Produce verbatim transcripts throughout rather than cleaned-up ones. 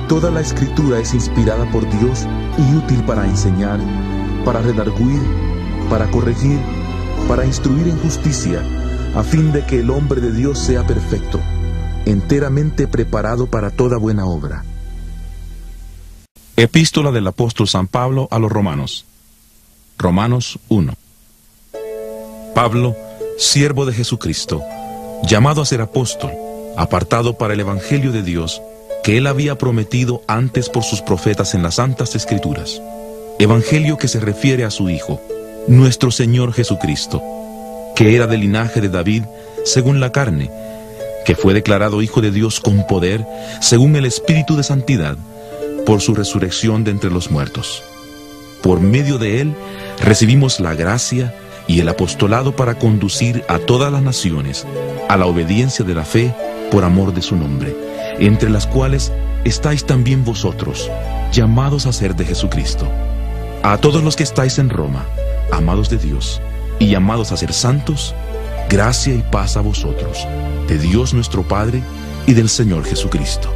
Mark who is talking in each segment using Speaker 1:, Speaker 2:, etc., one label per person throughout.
Speaker 1: toda la Escritura es inspirada por Dios y útil para enseñar, para redarguir, para corregir, para instruir en justicia, a fin de que el hombre de Dios sea perfecto, enteramente preparado para toda buena obra.
Speaker 2: Epístola del apóstol San Pablo a los Romanos. Romanos uno. Pablo, siervo de Jesucristo, llamado a ser apóstol, apartado para el evangelio de Dios, que él había prometido antes por sus profetas en las santas Escrituras. Evangelio que se refiere a su Hijo, nuestro Señor Jesucristo, que era del linaje de David, según la carne, que fue declarado Hijo de Dios con poder, según el Espíritu de Santidad, por su resurrección de entre los muertos. Por medio de él recibimos la gracia y el apostolado para conducir a todas las naciones a la obediencia de la fe por amor de su nombre, entre las cuales estáis también vosotros, llamados a ser de Jesucristo. A todos los que estáis en Roma, amados de Dios, y llamados a ser santos, gracia y paz a vosotros, de Dios nuestro Padre y del Señor Jesucristo.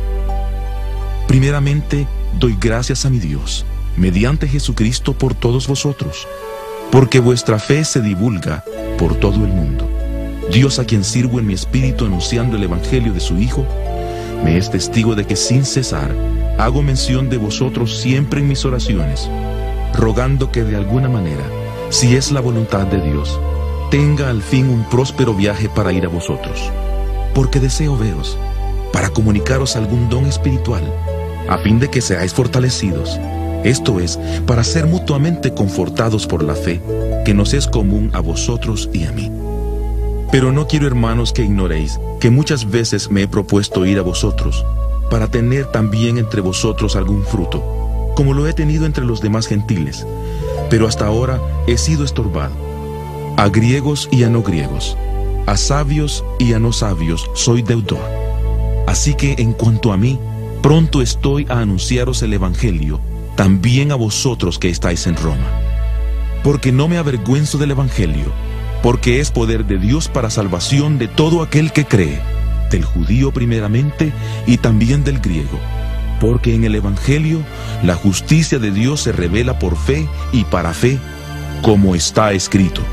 Speaker 2: Primeramente, doy gracias a mi Dios, mediante Jesucristo, por todos vosotros, porque vuestra fe se divulga por todo el mundo. Dios, a quien sirvo en mi espíritu anunciando el evangelio de su Hijo, me es testigo de que sin cesar hago mención de vosotros siempre en mis oraciones, rogando que de alguna manera, si es la voluntad de Dios, tenga al fin un próspero viaje para ir a vosotros, porque deseo veros, para comunicaros algún don espiritual, a fin de que seáis fortalecidos, esto es, para ser mutuamente confortados por la fe, que nos es común a vosotros y a mí. Pero no quiero, hermanos, que ignoréis que muchas veces me he propuesto ir a vosotros, para tener también entre vosotros algún fruto, como lo he tenido entre los demás gentiles, pero hasta ahora he sido estorbado. A griegos y a no griegos, a sabios y a no sabios soy deudor. Así que en cuanto a mí, pronto estoy a anunciaros el evangelio, también a vosotros que estáis en Roma. Porque no me avergüenzo del evangelio, porque es poder de Dios para salvación de todo aquel que cree, del judío primeramente y también del griego. Porque en el evangelio la justicia de Dios se revela por fe y para fe, como está escrito: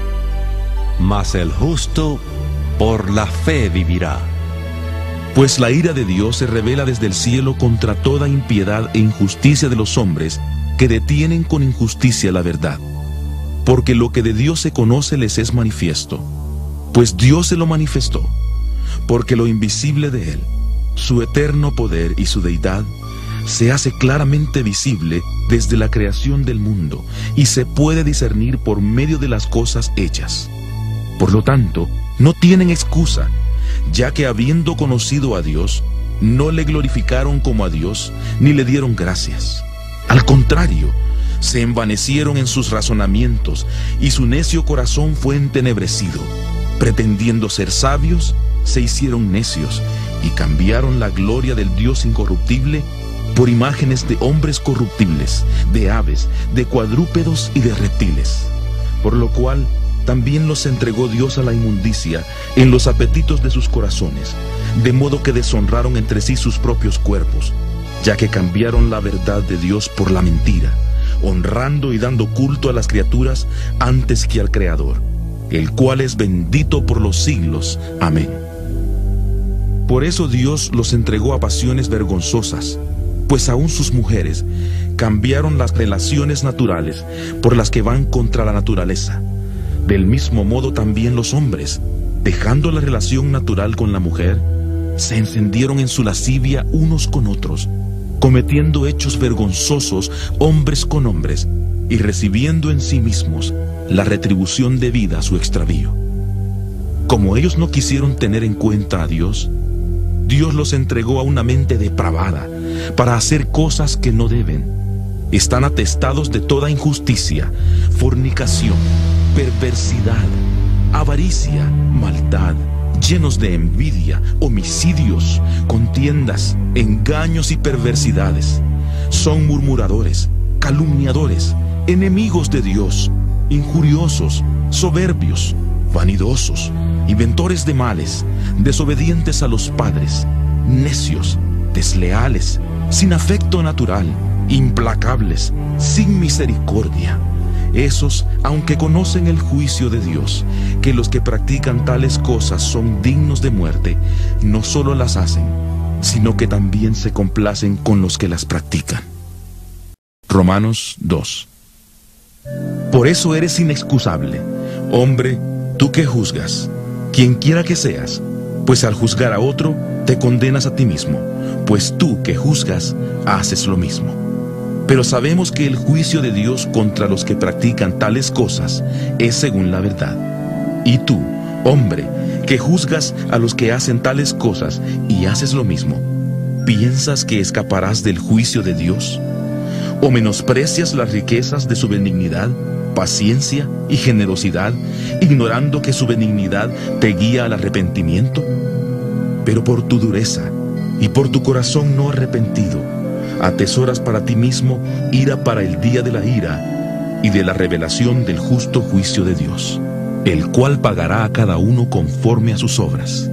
Speaker 3: Mas el justo por la fe vivirá.
Speaker 2: Pues la ira de Dios se revela desde el cielo contra toda impiedad e injusticia de los hombres que detienen con injusticia la verdad. Porque lo que de Dios se conoce les es manifiesto, pues Dios se lo manifestó, porque lo invisible de Él, su eterno poder y su deidad, se hace claramente visible desde la creación del mundo y se puede discernir por medio de las cosas hechas. Por lo tanto, no tienen excusa, ya que habiendo conocido a Dios, no le glorificaron como a Dios, ni le dieron gracias. Al contrario, se envanecieron en sus razonamientos, y su necio corazón fue entenebrecido. Pretendiendo ser sabios, se hicieron necios, y cambiaron la gloria del Dios incorruptible por imágenes de hombres corruptibles, de aves, de cuadrúpedos y de reptiles. Por lo cual, también los entregó Dios a la inmundicia en los apetitos de sus corazones, de modo que deshonraron entre sí sus propios cuerpos, ya que cambiaron la verdad de Dios por la mentira, honrando y dando culto a las criaturas antes que al Creador, el cual es bendito por los siglos. Amén. Por eso Dios los entregó a pasiones vergonzosas, pues aún sus mujeres cambiaron las relaciones naturales por las que van contra la naturaleza. Del mismo modo también los hombres, dejando la relación natural con la mujer, se encendieron en su lascivia unos con otros, cometiendo hechos vergonzosos hombres con hombres, y recibiendo en sí mismos la retribución debida a su extravío. Como ellos no quisieron tener en cuenta a Dios, Dios los entregó a una mente depravada, para hacer cosas que no deben. Están atestados de toda injusticia, fornicación, perversidad, avaricia, maldad, llenos de envidia, homicidios, contiendas, engaños y perversidades. Son murmuradores, calumniadores, enemigos de Dios, injuriosos, soberbios, vanidosos, inventores de males, desobedientes a los padres, necios, desleales, sin afecto natural, implacables, sin misericordia. Esos, aunque conocen el juicio de Dios, que los que practican tales cosas son dignos de muerte, no solo las hacen, sino que también se complacen con los que las practican. Romanos dos. Por eso eres inexcusable, hombre, tú que juzgas, quien quiera que seas, pues al juzgar a otro, te condenas a ti mismo, pues tú que juzgas, haces lo mismo. Pero sabemos que el juicio de Dios contra los que practican tales cosas es según la verdad. Y tú, hombre, que juzgas a los que hacen tales cosas y haces lo mismo, ¿piensas que escaparás del juicio de Dios? ¿O menosprecias las riquezas de su benignidad, paciencia y generosidad, ignorando que su benignidad te guía al arrepentimiento? Pero por tu dureza y por tu corazón no arrepentido, atesoras para ti mismo ira para el día de la ira y de la revelación del justo juicio de Dios, el cual pagará a cada uno conforme a sus obras.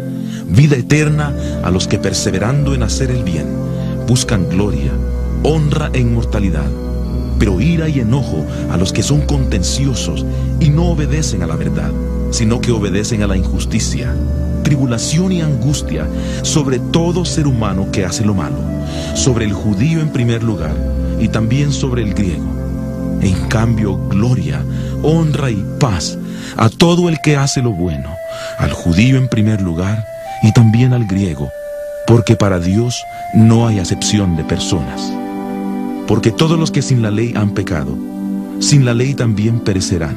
Speaker 2: Vida eterna a los que perseverando en hacer el bien, buscan gloria, honra e inmortalidad, pero ira y enojo a los que son contenciosos y no obedecen a la verdad, sino que obedecen a la injusticia, tribulación y angustia sobre todo ser humano que hace lo malo, sobre el judío en primer lugar y también sobre el griego. En cambio, gloria, honra y paz a todo el que hace lo bueno, al judío en primer lugar y también al griego, porque para Dios no hay acepción de personas. Porque todos los que sin la ley han pecado, sin la ley también perecerán,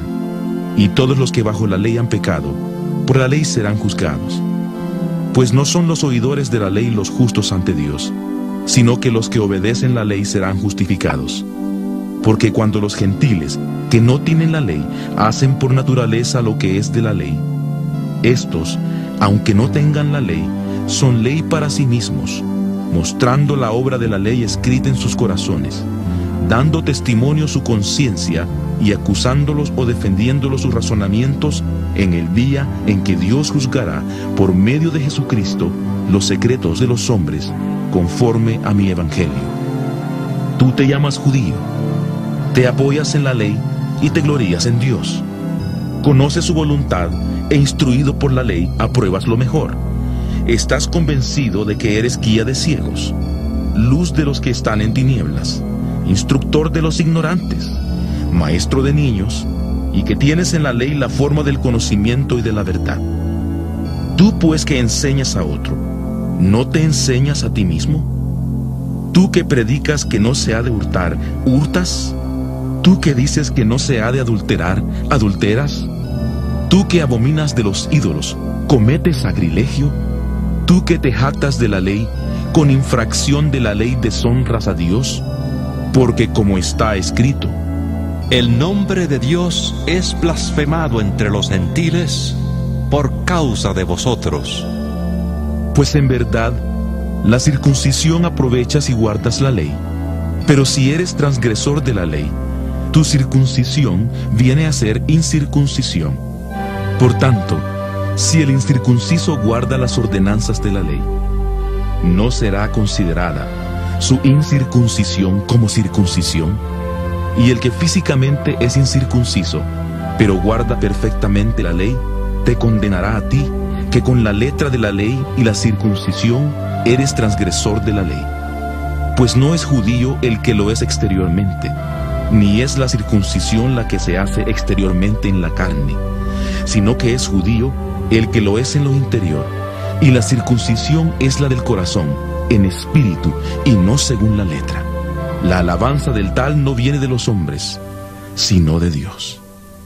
Speaker 2: y todos los que bajo la ley han pecado, por la ley serán juzgados. Pues no son los oidores de la ley los justos ante Dios, sino que los que obedecen la ley serán justificados. Porque cuando los gentiles, que no tienen la ley, hacen por naturaleza lo que es de la ley, estos, aunque no tengan la ley, son ley para sí mismos, mostrando la obra de la ley escrita en sus corazones, dando testimonio su conciencia y acusándolos o defendiéndolos sus razonamientos en el día en que Dios juzgará por medio de Jesucristo los secretos de los hombres conforme a mi evangelio. Tú te llamas judío, te apoyas en la ley y te glorías en Dios. Conoces su voluntad e instruido por la ley apruebas lo mejor. Estás convencido de que eres guía de ciegos, luz de los que están en tinieblas, instructor de los ignorantes, maestro de niños, y que tienes en la ley la forma del conocimiento y de la verdad. Tú pues que enseñas a otro, ¿no te enseñas a ti mismo? Tú que predicas que no se ha de hurtar, ¿hurtas? Tú que dices que no se ha de adulterar, ¿adulteras? Tú que abominas de los ídolos, ¿cometes sacrilegio? Tú que te jactas de la ley, con infracción de la ley deshonras a Dios, porque como está escrito,
Speaker 3: el nombre de Dios es blasfemado entre los gentiles por causa de vosotros.
Speaker 2: Pues en verdad, la circuncisión aprovechas si guardas la ley, pero si eres transgresor de la ley, tu circuncisión viene a ser incircuncisión. Por tanto, si el incircunciso guarda las ordenanzas de la ley, ¿no será considerada su incircuncisión como circuncisión? Y el que físicamente es incircunciso, pero guarda perfectamente la ley, te condenará a ti, que con la letra de la ley y la circuncisión eres transgresor de la ley. Pues no es judío el que lo es exteriormente, ni es la circuncisión la que se hace exteriormente en la carne, sino que es judío el que lo es en lo interior, y la circuncisión es la del corazón, en espíritu y no según la letra. La alabanza del tal no viene de los hombres, sino de Dios.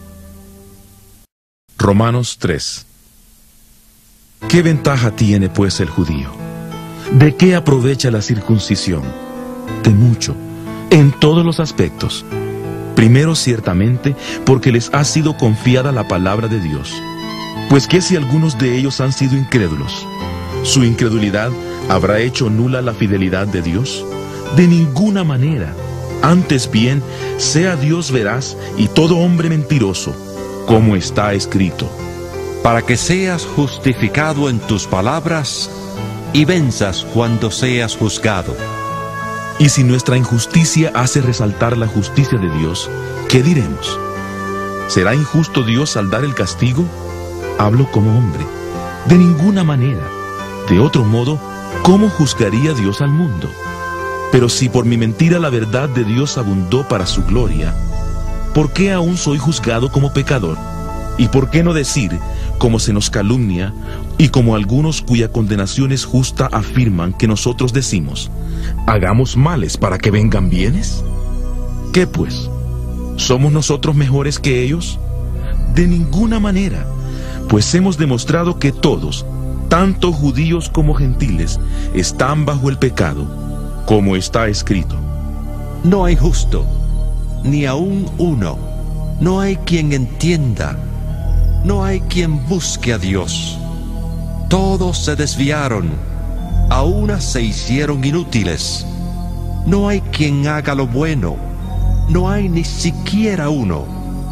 Speaker 2: Romanos tres. ¿Qué ventaja tiene pues el judío? ¿De qué aprovecha la circuncisión? De mucho, en todos los aspectos. Primero, ciertamente, porque les ha sido confiada la palabra de Dios. Pues que si algunos de ellos han sido incrédulos, ¿su incredulidad habrá hecho nula la fidelidad de Dios? De ninguna manera. Antes bien, sea Dios veraz y todo hombre mentiroso, como está escrito.
Speaker 3: Para que seas justificado en tus palabras y venzas cuando seas juzgado.
Speaker 2: Y si nuestra injusticia hace resaltar la justicia de Dios, ¿qué diremos? ¿Será injusto Dios al dar el castigo? Hablo como hombre. De ninguna manera. De otro modo, ¿cómo juzgaría Dios al mundo? Pero si por mi mentira la verdad de Dios abundó para su gloria, ¿por qué aún soy juzgado como pecador? ¿Y por qué no decir, como se nos calumnia, y como algunos cuya condenación es justa afirman que nosotros decimos, hagamos males para que vengan bienes? ¿Qué pues? ¿Somos nosotros mejores que ellos? De ninguna manera, pues hemos demostrado que todos, tanto judíos como gentiles, están bajo el pecado, como está escrito.
Speaker 3: No hay justo, ni aun uno. No hay quien entienda. No hay quien busque a Dios. Todos se desviaron. A una se hicieron inútiles. No hay quien haga lo bueno. No hay ni siquiera uno.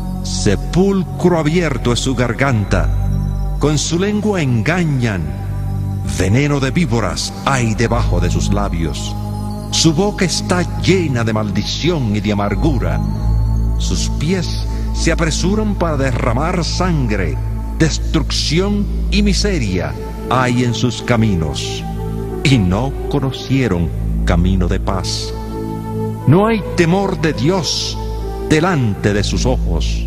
Speaker 3: Sepulcro abierto es su garganta. Con su lengua engañan. Veneno de víboras hay debajo de sus labios. Su boca está llena de maldición y de amargura. Sus pies se apresuran para derramar sangre. Destrucción y miseria hay en sus caminos. Y no conocieron camino de paz. No hay temor de Dios delante de sus ojos.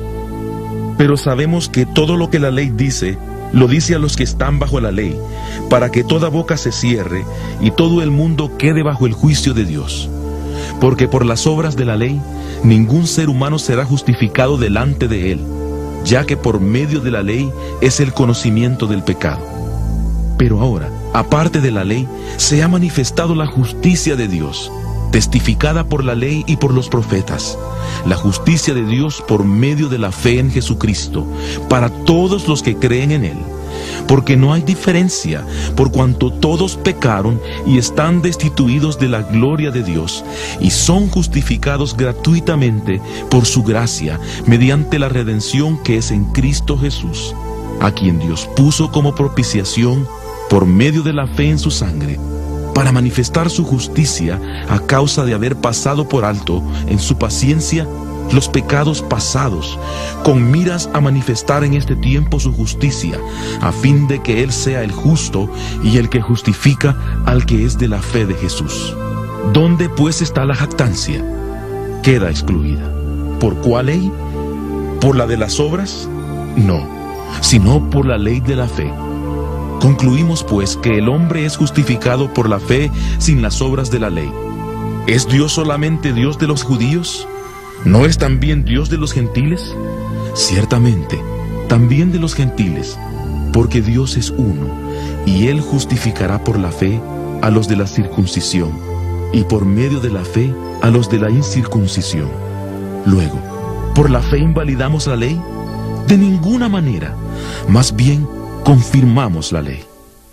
Speaker 2: Pero sabemos que todo lo que la ley dice, lo dice a los que están bajo la ley, para que toda boca se cierre y todo el mundo quede bajo el juicio de Dios. Porque por las obras de la ley, ningún ser humano será justificado delante de él, ya que por medio de la ley es el conocimiento del pecado. Pero ahora, aparte de la ley, se ha manifestado la justicia de Dios, testificada por la ley y por los profetas, la justicia de Dios por medio de la fe en Jesucristo, para todos los que creen en Él. Porque no hay diferencia, por cuanto todos pecaron y están destituidos de la gloria de Dios, y son justificados gratuitamente por su gracia, mediante la redención que es en Cristo Jesús, a quien Dios puso como propiciación por medio de la fe en su sangre, para manifestar su justicia a causa de haber pasado por alto en su paciencia los pecados pasados, con miras a manifestar en este tiempo su justicia, a fin de que Él sea el justo y el que justifica al que es de la fe de Jesús. ¿Dónde pues está la jactancia? Queda excluida. ¿Por cuál ley? ¿Por la de las obras? No, sino por la ley de la fe. Concluimos pues que el hombre es justificado por la fe sin las obras de la ley. ¿Es Dios solamente Dios de los judíos? ¿No es también Dios de los gentiles? Ciertamente, también de los gentiles, porque Dios es uno, y Él justificará por la fe a los de la circuncisión, y por medio de la fe a los de la incircuncisión. Luego, ¿por la fe invalidamos la ley? De ninguna manera, más bien confirmamos la ley.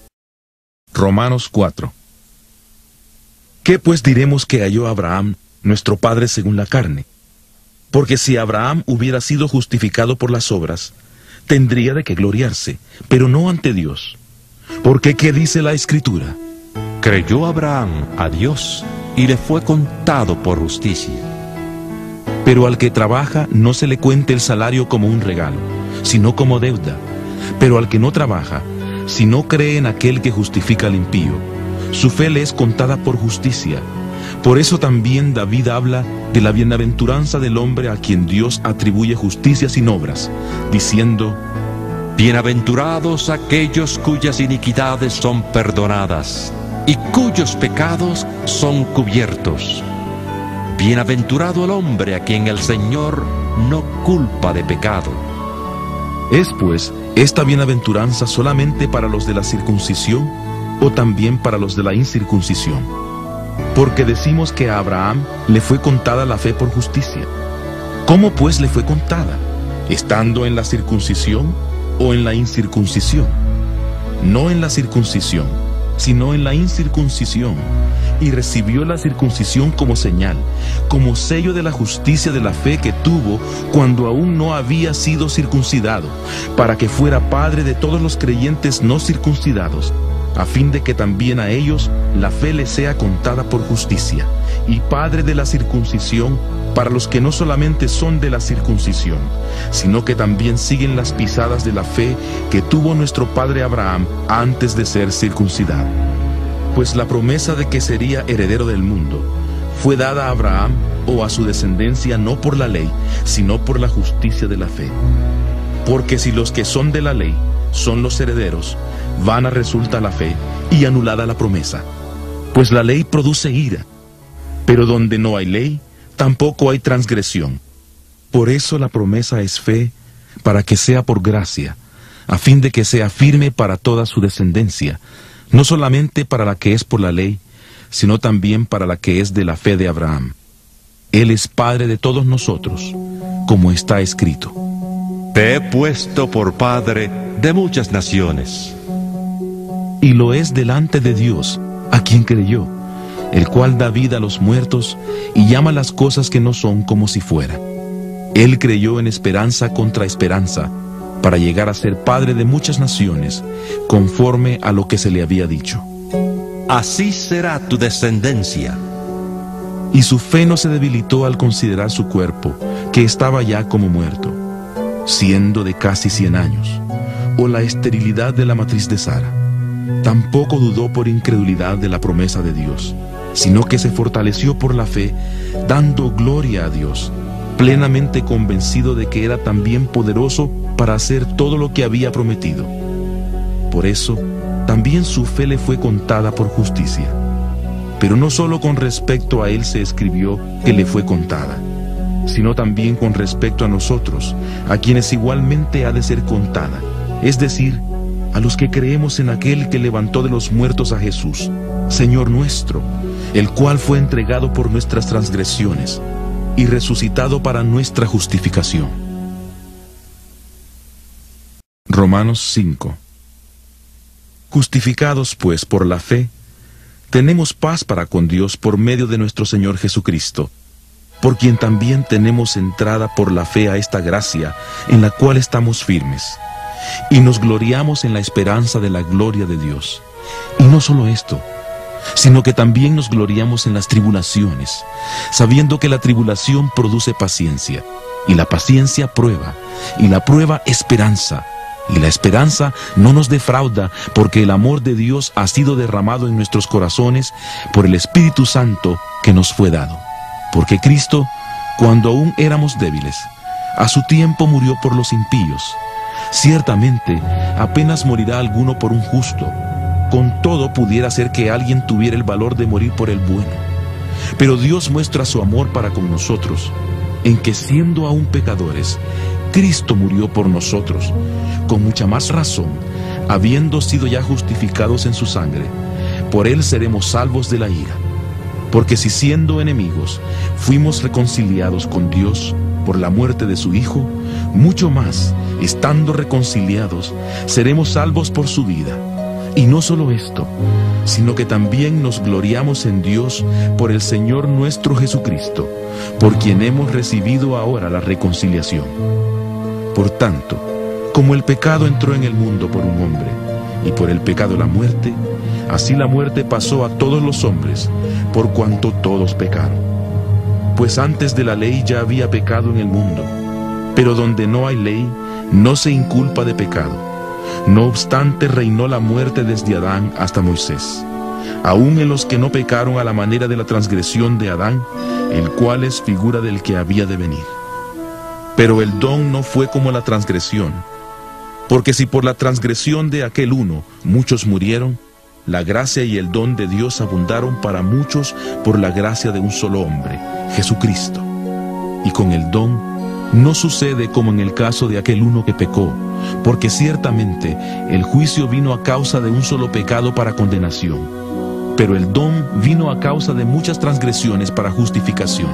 Speaker 2: Romanos cuatro. ¿Qué pues diremos que halló Abraham, nuestro padre según la carne? Porque si Abraham hubiera sido justificado por las obras, tendría de qué gloriarse, pero no ante Dios. Porque ¿qué dice la Escritura?
Speaker 3: Creyó Abraham a Dios y le fue contado por justicia.
Speaker 2: Pero al que trabaja no se le cuente el salario como un regalo, sino como deuda. Pero al que no trabaja, si no cree en aquel que justifica al impío, su fe le es contada por justicia. Por eso también David habla de la bienaventuranza del hombre a quien Dios atribuye justicia sin obras, diciendo:
Speaker 3: Bienaventurados aquellos cuyas iniquidades son perdonadas y cuyos pecados son cubiertos. Bienaventurado el hombre a quien el Señor no culpa de pecado.
Speaker 2: ¿Es pues esta bienaventuranza solamente para los de la circuncisión o también para los de la incircuncisión? Porque decimos que a Abraham le fue contada la fe por justicia. ¿Cómo pues le fue contada? ¿Estando en la circuncisión o en la incircuncisión? No en la circuncisión, sino en la incircuncisión. Y recibió la circuncisión como señal, como sello de la justicia de la fe que tuvo cuando aún no había sido circuncidado, para que fuera padre de todos los creyentes no circuncidados, a fin de que también a ellos la fe les sea contada por justicia, y Padre de la circuncisión para los que no solamente son de la circuncisión, sino que también siguen las pisadas de la fe que tuvo nuestro padre Abraham antes de ser circuncidado. Pues la promesa de que sería heredero del mundo fue dada a Abraham o a su descendencia no por la ley, sino por la justicia de la fe. Porque si los que son de la ley son los herederos, vana resulta la fe y anulada la promesa. Pues la ley produce ira, pero donde no hay ley, tampoco hay transgresión. Por eso la promesa es fe, para que sea por gracia, a fin de que sea firme para toda su descendencia, no solamente para la que es por la ley, sino también para la que es de la fe de Abraham. Él es Padre de todos nosotros, como está escrito:
Speaker 3: Te he puesto por Padre de muchas naciones.
Speaker 2: Y lo es delante de Dios, a quien creyó, el cual da vida a los muertos y llama las cosas que no son como si fuera. Él creyó en esperanza contra esperanza, para llegar a ser padre de muchas naciones, conforme a lo que se le había dicho.
Speaker 3: Así será tu descendencia.
Speaker 2: Y su fe no se debilitó al considerar su cuerpo, que estaba ya como muerto, siendo de casi cien años, o la esterilidad de la matriz de Sara. Tampoco dudó por incredulidad de la promesa de Dios, sino que se fortaleció por la fe, dando gloria a Dios, plenamente convencido de que era también poderoso para hacer todo lo que había prometido. Por eso, también su fe le fue contada por justicia. Pero no solo con respecto a él se escribió que le fue contada, sino también con respecto a nosotros, a quienes igualmente ha de ser contada, es decir, a los que creemos en aquel que levantó de los muertos a Jesús, Señor nuestro, el cual fue entregado por nuestras transgresiones y resucitado para nuestra justificación. Romanos cinco. Justificados pues por la fe, tenemos paz para con Dios por medio de nuestro Señor Jesucristo, por quien también tenemos entrada por la fe a esta gracia en la cual estamos firmes, y nos gloriamos en la esperanza de la gloria de Dios. Y no solo esto, sino que también nos gloriamos en las tribulaciones, sabiendo que la tribulación produce paciencia, y la paciencia prueba, y la prueba esperanza, y la esperanza no nos defrauda, porque el amor de Dios ha sido derramado en nuestros corazones por el Espíritu Santo que nos fue dado. Porque Cristo, cuando aún éramos débiles, a su tiempo murió por los impíos. Ciertamente, apenas morirá alguno por un justo. Con todo pudiera ser que alguien tuviera el valor de morir por el bueno. Pero Dios muestra su amor para con nosotros, en que siendo aún pecadores, Cristo murió por nosotros. Con mucha más razón, habiendo sido ya justificados en su sangre, por él seremos salvos de la ira. Porque si siendo enemigos, fuimos reconciliados con Dios por la muerte de su Hijo, mucho más, estando reconciliados, seremos salvos por su vida. Y no solo esto, sino que también nos gloriamos en Dios por el Señor nuestro Jesucristo, por quien hemos recibido ahora la reconciliación. Por tanto, como el pecado entró en el mundo por un hombre, y por el pecado la muerte, así la muerte pasó a todos los hombres, por cuanto todos pecaron. Pues antes de la ley ya había pecado en el mundo, pero donde no hay ley, no se inculpa de pecado. No obstante, reinó la muerte desde Adán hasta Moisés, aun en los que no pecaron a la manera de la transgresión de Adán, el cual es figura del que había de venir. Pero el don no fue como la transgresión, porque si por la transgresión de aquel uno muchos murieron, la gracia y el don de Dios abundaron para muchos por la gracia de un solo hombre, Jesucristo. Y con el don no sucede como en el caso de aquel uno que pecó, porque ciertamente el juicio vino a causa de un solo pecado para condenación, pero el don vino a causa de muchas transgresiones para justificación.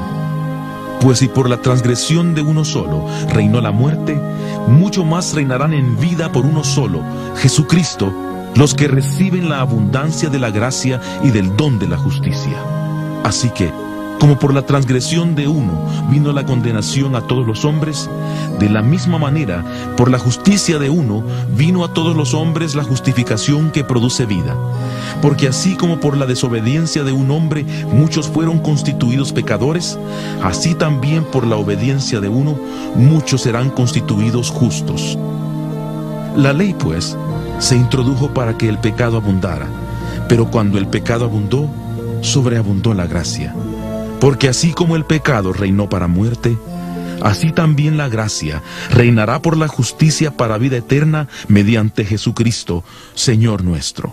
Speaker 2: Pues si por la transgresión de uno solo reinó la muerte, mucho más reinarán en vida por uno solo, Jesucristo, los que reciben la abundancia de la gracia y del don de la justicia. Así que, como por la transgresión de uno vino la condenación a todos los hombres, de la misma manera, por la justicia de uno vino a todos los hombres la justificación que produce vida. Porque así como por la desobediencia de un hombre muchos fueron constituidos pecadores, así también por la obediencia de uno muchos serán constituidos justos. La ley, pues, se introdujo para que el pecado abundara, pero cuando el pecado abundó, sobreabundó la gracia. Porque así como el pecado reinó para muerte, así también la gracia reinará por la justicia para vida eterna mediante Jesucristo, Señor nuestro.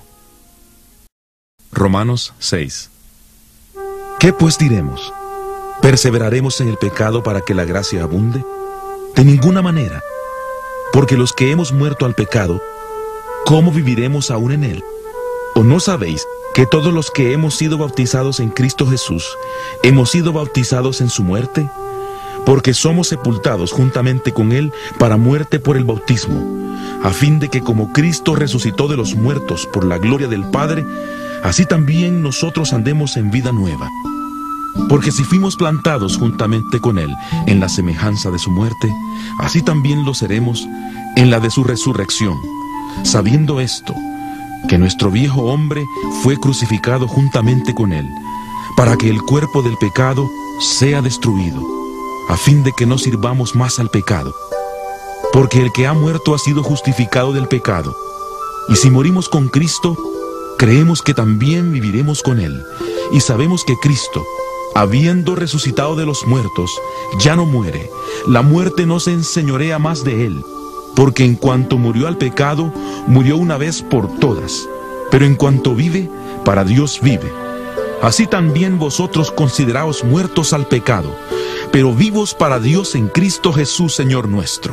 Speaker 2: Romanos seis. ¿Qué pues diremos? ¿Perseveraremos en el pecado para que la gracia abunde? De ninguna manera, porque los que hemos muerto al pecado, ¿cómo viviremos aún en él? ¿O no sabéis que todos los que hemos sido bautizados en Cristo Jesús, hemos sido bautizados en su muerte? Porque somos sepultados juntamente con él para muerte por el bautismo, a fin de que como Cristo resucitó de los muertos por la gloria del Padre, así también nosotros andemos en vida nueva. Porque si fuimos plantados juntamente con él en la semejanza de su muerte, así también lo seremos en la de su resurrección, sabiendo esto, que nuestro viejo hombre fue crucificado juntamente con él, para que el cuerpo del pecado sea destruido, a fin de que no sirvamos más al pecado. Porque el que ha muerto ha sido justificado del pecado, y si morimos con Cristo, creemos que también viviremos con él, y sabemos que Cristo, habiendo resucitado de los muertos, ya no muere, la muerte no se enseñorea más de él. Porque en cuanto murió al pecado, murió una vez por todas, pero en cuanto vive, para Dios vive. Así también vosotros consideraos muertos al pecado, pero vivos para Dios en Cristo Jesús, Señor nuestro.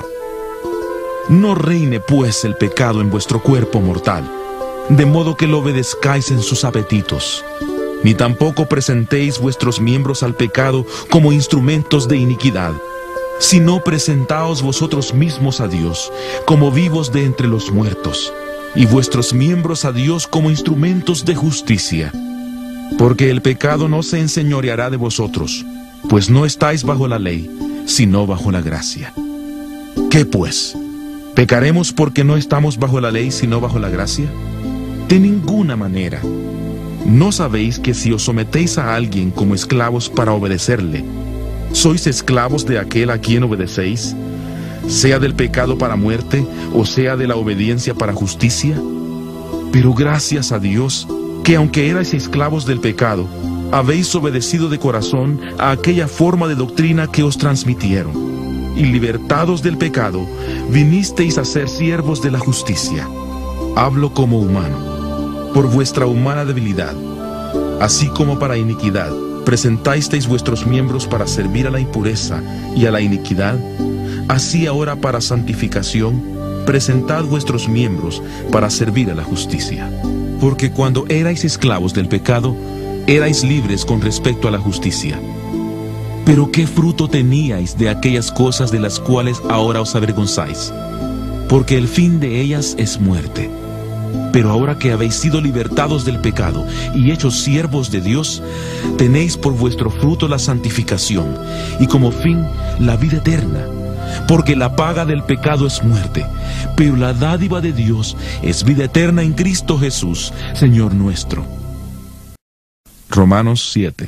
Speaker 2: No reine pues el pecado en vuestro cuerpo mortal, de modo que lo obedezcáis en sus apetitos. Ni tampoco presentéis vuestros miembros al pecado como instrumentos de iniquidad, sino presentaos vosotros mismos a Dios, como vivos de entre los muertos, y vuestros miembros a Dios como instrumentos de justicia. Porque el pecado no se enseñoreará de vosotros, pues no estáis bajo la ley, sino bajo la gracia. ¿Qué pues? ¿Pecaremos porque no estamos bajo la ley, sino bajo la gracia? De ninguna manera. ¿No sabéis que si os sometéis a alguien como esclavos para obedecerle, sois esclavos de aquel a quien obedecéis, sea del pecado para muerte, o sea de la obediencia para justicia? Pero gracias a Dios, que aunque erais esclavos del pecado, habéis obedecido de corazón a aquella forma de doctrina que os transmitieron, y libertados del pecado, vinisteis a ser siervos de la justicia. Hablo como humano, por vuestra humana debilidad, así como para iniquidad, presentasteis vuestros miembros para servir a la impureza y a la iniquidad, así ahora para santificación, presentad vuestros miembros para servir a la justicia. Porque cuando erais esclavos del pecado, erais libres con respecto a la justicia. Pero ¿qué fruto teníais de aquellas cosas de las cuales ahora os avergonzáis? Porque el fin de ellas es muerte. Pero ahora que habéis sido libertados del pecado y hechos siervos de Dios, tenéis por vuestro fruto la santificación, y como fin la vida eterna. Porque la paga del pecado es muerte, pero la dádiva de Dios es vida eterna en Cristo Jesús, Señor nuestro. Romanos siete.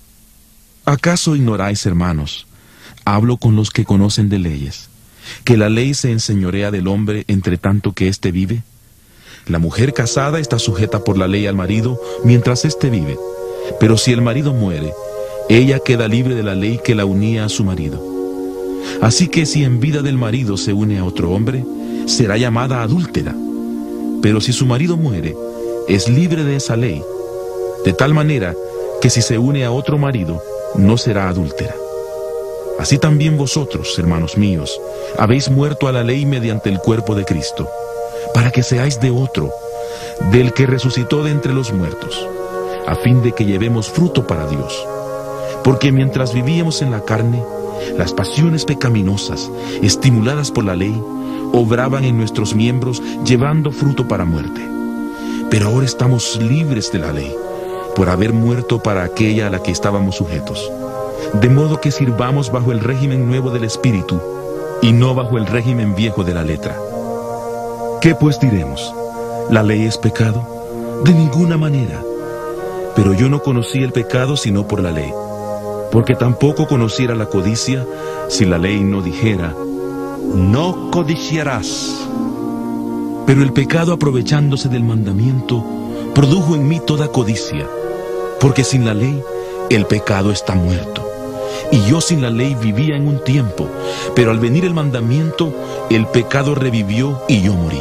Speaker 2: ¿Acaso ignoráis, hermanos? Hablo con los que conocen de leyes, que la ley se enseñorea del hombre entre tanto que éste vive. La mujer casada está sujeta por la ley al marido mientras éste vive, pero si el marido muere, ella queda libre de la ley que la unía a su marido. Así que si en vida del marido se une a otro hombre, será llamada adúltera. Pero si su marido muere, es libre de esa ley, de tal manera que si se une a otro marido, no será adúltera. Así también vosotros, hermanos míos, habéis muerto a la ley mediante el cuerpo de Cristo, para que seáis de otro, del que resucitó de entre los muertos, a fin de que llevemos fruto para Dios. Porque mientras vivíamos en la carne, las pasiones pecaminosas, estimuladas por la ley, obraban en nuestros miembros, llevando fruto para muerte. Pero ahora estamos libres de la ley, por haber muerto para aquella a la que estábamos sujetos, de modo que sirvamos bajo el régimen nuevo del Espíritu y no bajo el régimen viejo de la letra. ¿Qué pues diremos? ¿La ley es pecado? De ninguna manera. Pero yo no conocí el pecado sino por la ley, porque tampoco conociera la codicia si la ley no dijera:
Speaker 3: no codiciarás.
Speaker 2: Pero el pecado, aprovechándose del mandamiento, produjo en mí toda codicia, porque sin la ley el pecado está muerto. Y yo sin la ley vivía en un tiempo, pero al venir el mandamiento, el pecado revivió y yo morí.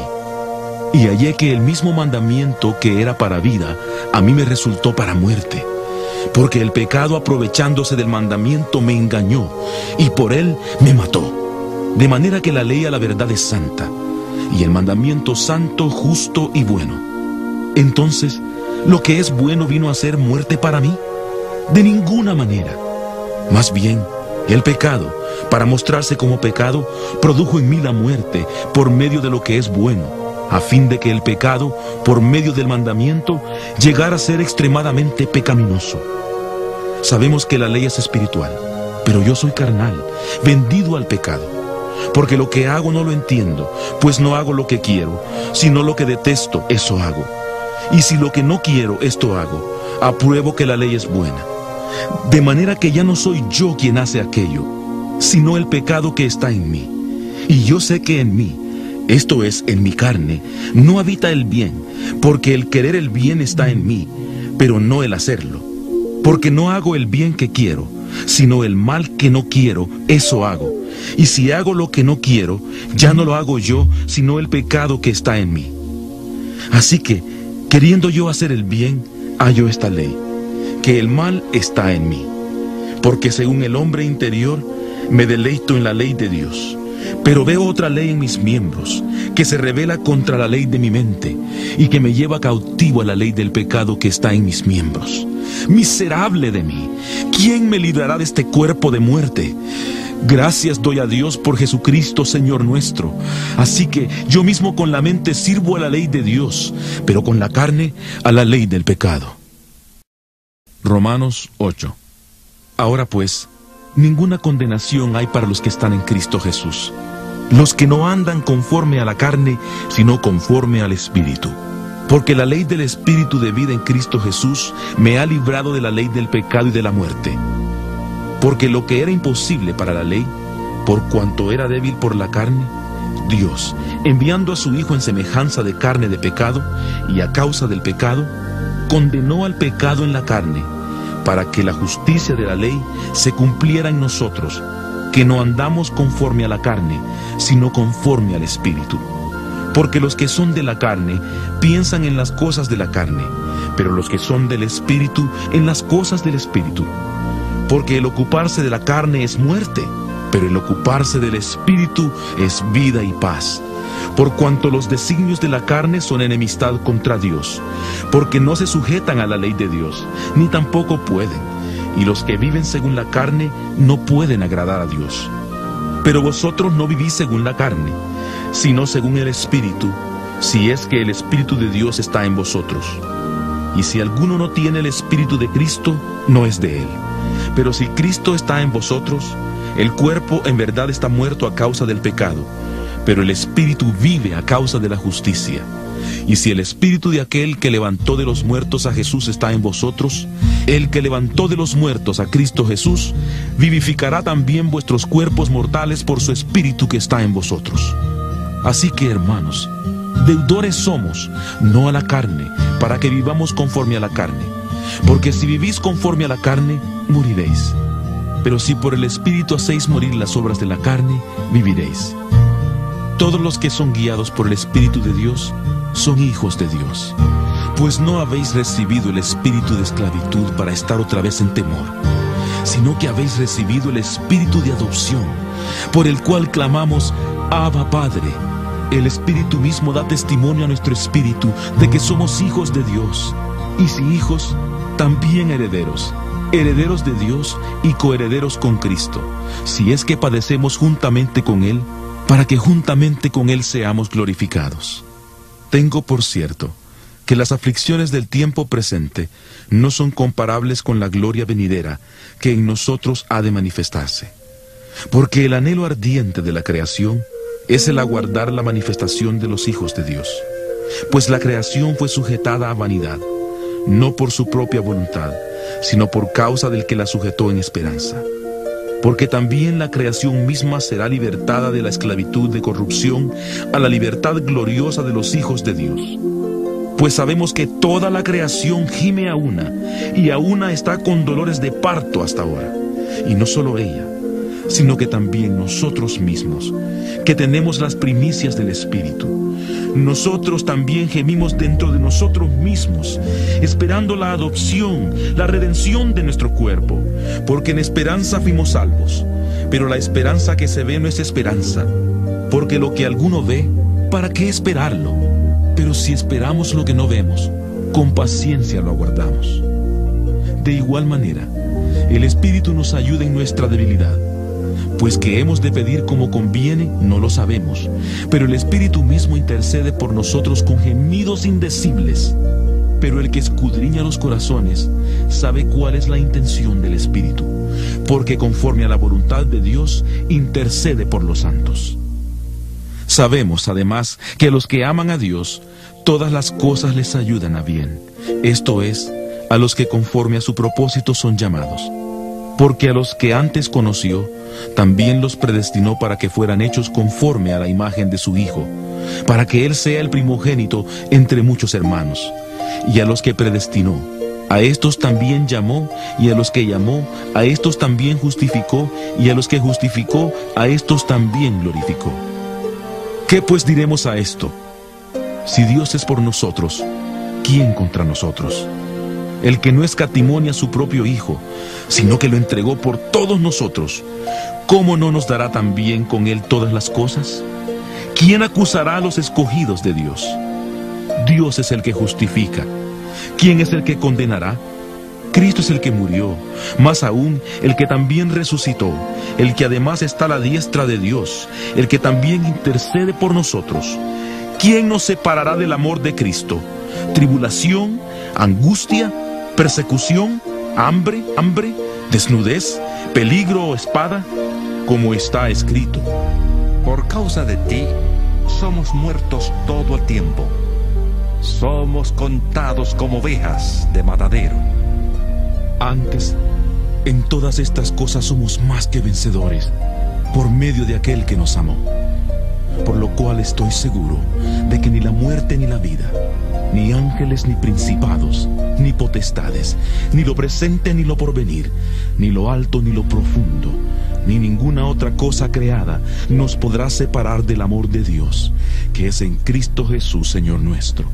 Speaker 2: Y hallé que el mismo mandamiento que era para vida, a mí me resultó para muerte, porque el pecado, aprovechándose del mandamiento, me engañó, y por él me mató. De manera que la ley a la verdad es santa, y el mandamiento santo, justo y bueno. Entonces, ¿lo que es bueno vino a ser muerte para mí? De ninguna manera. Más bien, el pecado, para mostrarse como pecado, produjo en mí la muerte por medio de lo que es bueno, a fin de que el pecado, por medio del mandamiento, llegara a ser extremadamente pecaminoso. Sabemos que la ley es espiritual, pero yo soy carnal, vendido al pecado. Porque lo que hago no lo entiendo, pues no hago lo que quiero, sino lo que detesto, eso hago. Y si lo que no quiero, esto hago, apruebo que la ley es buena. De manera que ya no soy yo quien hace aquello, sino el pecado que está en mí. Y yo sé que en mí, esto es, en mi carne, no habita el bien, porque el querer el bien está en mí, pero no el hacerlo. Porque no hago el bien que quiero, sino el mal que no quiero, eso hago. Y si hago lo que no quiero, ya no lo hago yo, sino el pecado que está en mí. Así que, queriendo yo hacer el bien, hallo esta ley, que el mal está en mí. Porque según el hombre interior, me deleito en la ley de Dios. Pero veo otra ley en mis miembros, que se rebela contra la ley de mi mente, y que me lleva cautivo a la ley del pecado que está en mis miembros. Miserable de mí, ¿quién me librará de este cuerpo de muerte? Gracias doy a Dios por Jesucristo, Señor nuestro. Así que yo mismo con la mente sirvo a la ley de Dios, pero con la carne a la ley del pecado. Romanos ocho. Ahora pues, ninguna condenación hay para los que están en Cristo Jesús, los que no andan conforme a la carne, sino conforme al Espíritu. Porque la ley del Espíritu de vida en Cristo Jesús me ha librado de la ley del pecado y de la muerte. Porque lo que era imposible para la ley, por cuanto era débil por la carne, Dios, enviando a su Hijo en semejanza de carne de pecado, y a causa del pecado, condenó al pecado en la carne, para que la justicia de la ley se cumpliera en nosotros, que no andamos conforme a la carne, sino conforme al Espíritu. Porque los que son de la carne piensan en las cosas de la carne, pero los que son del Espíritu en las cosas del Espíritu. Porque el ocuparse de la carne es muerte, pero el ocuparse del Espíritu es vida y paz. Por cuanto los designios de la carne son enemistad contra Dios, porque no se sujetan a la ley de Dios, ni tampoco pueden, y los que viven según la carne no pueden agradar a Dios. Pero vosotros no vivís según la carne, sino según el Espíritu, si es que el Espíritu de Dios está en vosotros. Y si alguno no tiene el Espíritu de Cristo, no es de él. Pero si Cristo está en vosotros, el cuerpo en verdad está muerto a causa del pecado, pero el Espíritu vive a causa de la justicia. Y si el Espíritu de aquel que levantó de los muertos a Jesús está en vosotros, el que levantó de los muertos a Cristo Jesús, vivificará también vuestros cuerpos mortales por su Espíritu que está en vosotros. Así que, hermanos, deudores somos, no a la carne, para que vivamos conforme a la carne. Porque si vivís conforme a la carne, moriréis. Pero si por el Espíritu hacéis morir las obras de la carne, viviréis. Todos los que son guiados por el Espíritu de Dios son hijos de Dios. Pues no habéis recibido el espíritu de esclavitud para estar otra vez en temor, sino que habéis recibido el Espíritu de adopción, por el cual clamamos, Abba Padre. El Espíritu mismo da testimonio a nuestro espíritu de que somos hijos de Dios, y si hijos, también herederos, herederos de Dios y coherederos con Cristo, si es que padecemos juntamente con Él, para que juntamente con Él seamos glorificados. Tengo por cierto que las aflicciones del tiempo presente no son comparables con la gloria venidera que en nosotros ha de manifestarse. Porque el anhelo ardiente de la creación es el aguardar la manifestación de los hijos de Dios. Pues la creación fue sujetada a vanidad, no por su propia voluntad, sino por causa del que la sujetó en esperanza. Porque también la creación misma será libertada de la esclavitud de corrupción a la libertad gloriosa de los hijos de Dios. Pues sabemos que toda la creación gime a una, y a una está con dolores de parto hasta ahora. Y no solo ella, sino que también nosotros mismos, que tenemos las primicias del Espíritu. Nosotros también gemimos dentro de nosotros mismos, esperando la adopción, la redención de nuestro cuerpo, porque en esperanza fuimos salvos. Pero la esperanza que se ve no es esperanza, porque lo que alguno ve, ¿para qué esperarlo? Pero si esperamos lo que no vemos, con paciencia lo aguardamos. De igual manera, el Espíritu nos ayuda en nuestra debilidad, pues que hemos de pedir como conviene, no lo sabemos, pero el Espíritu mismo intercede por nosotros con gemidos indecibles. Pero el que escudriña los corazones sabe cuál es la intención del Espíritu, porque conforme a la voluntad de Dios intercede por los santos. Sabemos, además, que a los que aman a Dios, todas las cosas les ayudan a bien, esto es, a los que conforme a su propósito son llamados. Porque a los que antes conoció, también los predestinó para que fueran hechos conforme a la imagen de su Hijo, para que Él sea el primogénito entre muchos hermanos. Y a los que predestinó, a estos también llamó, y a los que llamó, a estos también justificó, y a los que justificó, a estos también glorificó. ¿Qué pues diremos a esto? Si Dios es por nosotros, ¿quién contra nosotros? El que no escatimó ni a su propio Hijo, sino que lo entregó por todos nosotros, ¿cómo no nos dará también con Él todas las cosas? ¿Quién acusará a los escogidos de Dios? Dios es el que justifica. ¿Quién es el que condenará? Cristo es el que murió, más aún el que también resucitó, el que además está a la diestra de Dios, el que también intercede por nosotros. ¿Quién nos separará del amor de Cristo? ¿Tribulación, angustia, persecución, hambre, hambre, desnudez, peligro o espada? Como está escrito:
Speaker 3: Por causa de ti somos muertos todo el tiempo. Somos contados como ovejas de matadero.
Speaker 2: Antes, en todas estas cosas somos más que vencedores, por medio de aquel que nos amó. Por lo cual estoy seguro de que ni la muerte ni la vida, ni ángeles ni principados, ni potestades, ni lo presente ni lo porvenir, ni lo alto ni lo profundo, ni ninguna otra cosa creada nos podrá separar del amor de Dios, que es en Cristo Jesús, Señor nuestro.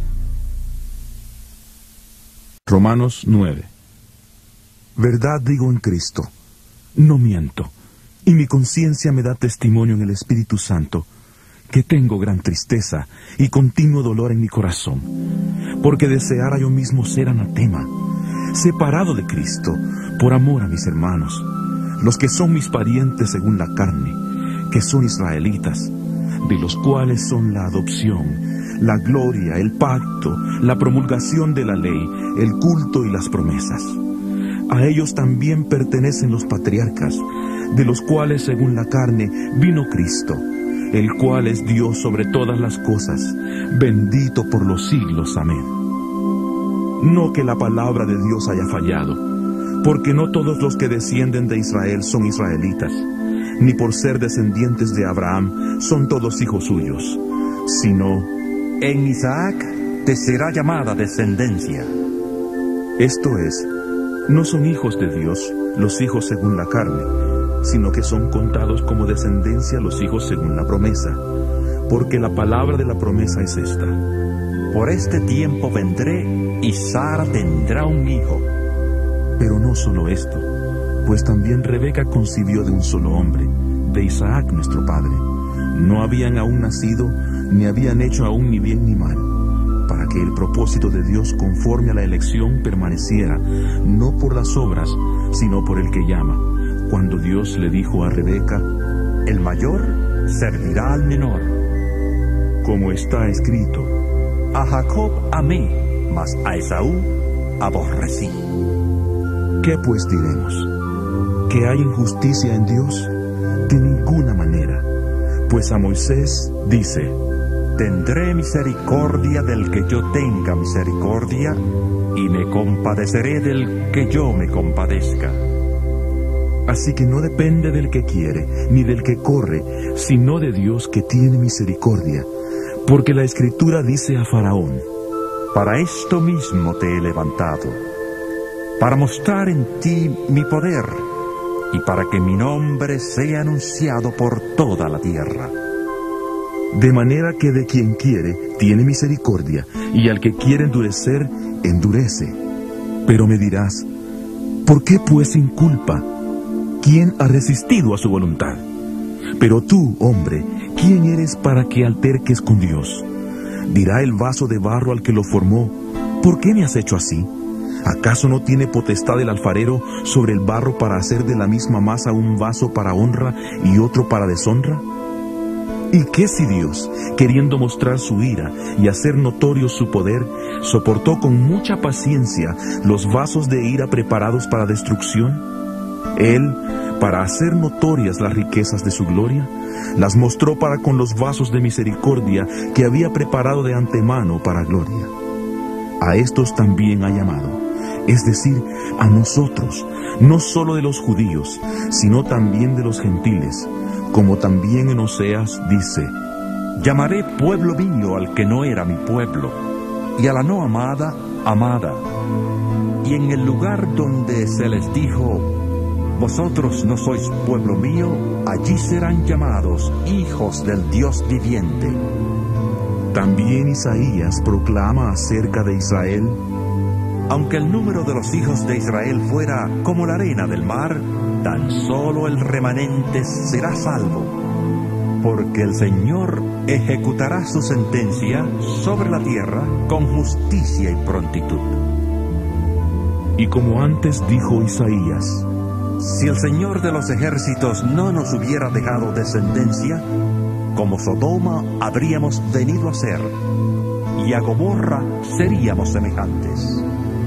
Speaker 2: Romanos nueve. Verdad digo en Cristo, no miento, y mi conciencia me da testimonio en el Espíritu Santo, que tengo gran tristeza y continuo dolor en mi corazón, porque deseara yo mismo ser anatema, separado de Cristo, por amor a mis hermanos, los que son mis parientes según la carne, que son israelitas, de los cuales son la adopción, la gloria, el pacto, la promulgación de la ley, el culto y las promesas. A ellos también pertenecen los patriarcas, de los cuales según la carne vino Cristo, el cual es Dios sobre todas las cosas, bendito por los siglos. Amén. No que la palabra de Dios haya fallado, porque no todos los que descienden de Israel son israelitas, ni por ser descendientes de Abraham son todos hijos suyos, sino
Speaker 3: en Isaac te será llamada descendencia.
Speaker 2: Esto es, no son hijos de Dios los hijos según la carne, sino que son contados como descendencia los hijos según la promesa, porque la palabra de la promesa es esta:
Speaker 3: por este tiempo vendré y Sara tendrá un hijo.
Speaker 2: Pero no solo esto, pues también Rebeca concibió de un solo hombre, de Isaac nuestro padre. No habían aún nacido, ni habían hecho aún ni bien ni mal, para que el propósito de Dios conforme a la elección permaneciera, no por las obras, sino por el que llama, cuando Dios le dijo a Rebeca:
Speaker 3: el mayor servirá al menor.
Speaker 2: Como está escrito:
Speaker 3: A Jacob amé, mas a Esaú aborrecí.
Speaker 1: ¿Qué pues diremos? ¿Que hay injusticia en Dios? De ninguna manera, pues a Moisés dice:
Speaker 3: Tendré misericordia del que yo tenga misericordia, y me compadeceré del que yo me compadezca.
Speaker 1: Así que no depende del que quiere, ni del que corre, sino de Dios que tiene misericordia. Porque la Escritura dice a Faraón:
Speaker 3: Para esto mismo te he levantado, para mostrar en ti mi poder, y para que mi nombre sea anunciado por toda la tierra.
Speaker 1: De manera que de quien quiere, tiene misericordia, y al que quiere endurecer, endurece. Pero me dirás: ¿por qué pues sin culpa? ¿Quién ha resistido a su voluntad? Pero tú, hombre, ¿quién eres para que alterques con Dios? Dirá el vaso de barro al que lo formó: ¿por qué me has hecho así? ¿Acaso no tiene potestad el alfarero sobre el barro para hacer de la misma masa un vaso para honra y otro para deshonra? ¿Y qué si Dios, queriendo mostrar su ira y hacer notorio su poder, soportó con mucha paciencia los vasos de ira preparados para destrucción? Él, para hacer notorias las riquezas de su gloria, las mostró para con los vasos de misericordia que había preparado de antemano para gloria. A estos también ha llamado, es decir, a nosotros, no solo de los judíos, sino también de los gentiles, como también en Oseas dice:
Speaker 3: Llamaré pueblo mío al que no era mi pueblo, y a la no amada, amada. Y en el lugar donde se les dijo: Vosotros no sois pueblo mío, allí serán llamados hijos del Dios viviente.
Speaker 1: También Isaías proclama acerca de Israel:
Speaker 3: Aunque el número de los hijos de Israel fuera como la arena del mar, tan solo el remanente será salvo, porque el Señor ejecutará su sentencia sobre la tierra con justicia y prontitud.
Speaker 1: Y como antes dijo Isaías:
Speaker 3: Si el Señor de los ejércitos no nos hubiera dejado descendencia, como Sodoma habríamos venido a ser, y a Gomorra seríamos semejantes.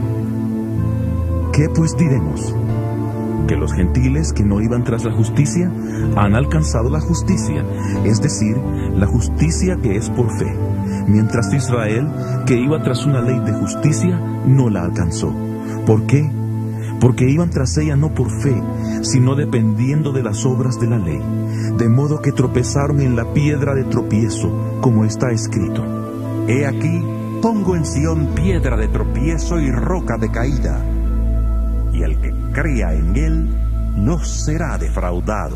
Speaker 1: ¿Qué pues diremos? ¿Que los gentiles que no iban tras la justicia han alcanzado la justicia, es decir, la justicia que es por fe, mientras Israel, que iba tras una ley de justicia, no la alcanzó? ¿Por qué? Porque iban tras ella no por fe, sino dependiendo de las obras de la ley, de modo que tropezaron en la piedra de tropiezo, como está escrito:
Speaker 3: He aquí, pongo en Sión piedra de tropiezo y roca de caída, y el que crea en él no será defraudado.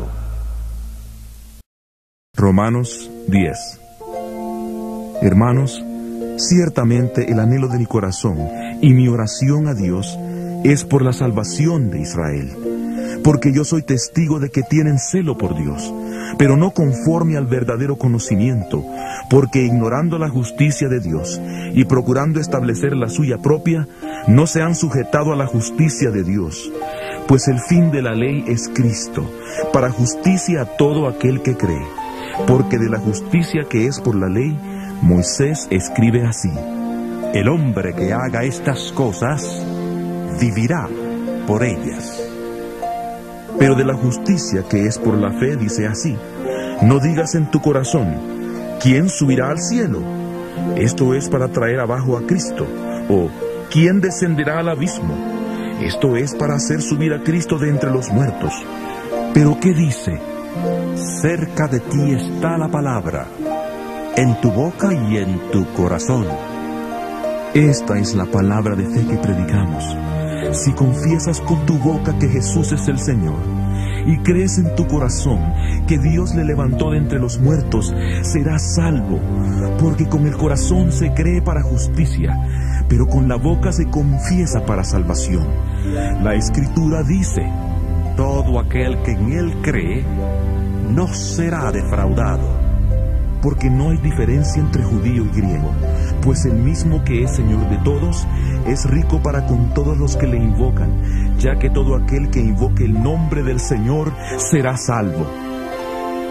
Speaker 1: Romanos diez. Hermanos, ciertamente el anhelo de mi corazón y mi oración a Dios es por la salvación de Israel, porque yo soy testigo de que tienen celo por Dios, pero no conforme al verdadero conocimiento, porque ignorando la justicia de Dios y procurando establecer la suya propia, no se han sujetado a la justicia de Dios, pues el fin de la ley es Cristo, para justicia a todo aquel que cree, porque de la justicia que es por la ley, Moisés escribe así:
Speaker 3: El hombre que haga estas cosas vivirá por ellas.
Speaker 1: Pero de la justicia que es por la fe dice así: No digas en tu corazón: ¿quién subirá al cielo? Esto es para traer abajo a Cristo. O ¿quién descenderá al abismo? Esto es para hacer subir a Cristo de entre los muertos. Pero ¿qué dice?
Speaker 3: Cerca de ti está la palabra, en tu boca y en tu corazón.
Speaker 1: Esta es la palabra de fe que predicamos. Si confiesas con tu boca que Jesús es el Señor, y crees en tu corazón que Dios le levantó de entre los muertos, serás salvo, porque con el corazón se cree para justicia, pero con la boca se confiesa para salvación. La Escritura dice:
Speaker 3: Todo aquel que en Él cree no será defraudado.
Speaker 1: Porque no hay diferencia entre judío y griego, pues el mismo que es Señor de todos, es rico para con todos los que le invocan, ya que todo aquel que invoque el nombre del Señor será salvo.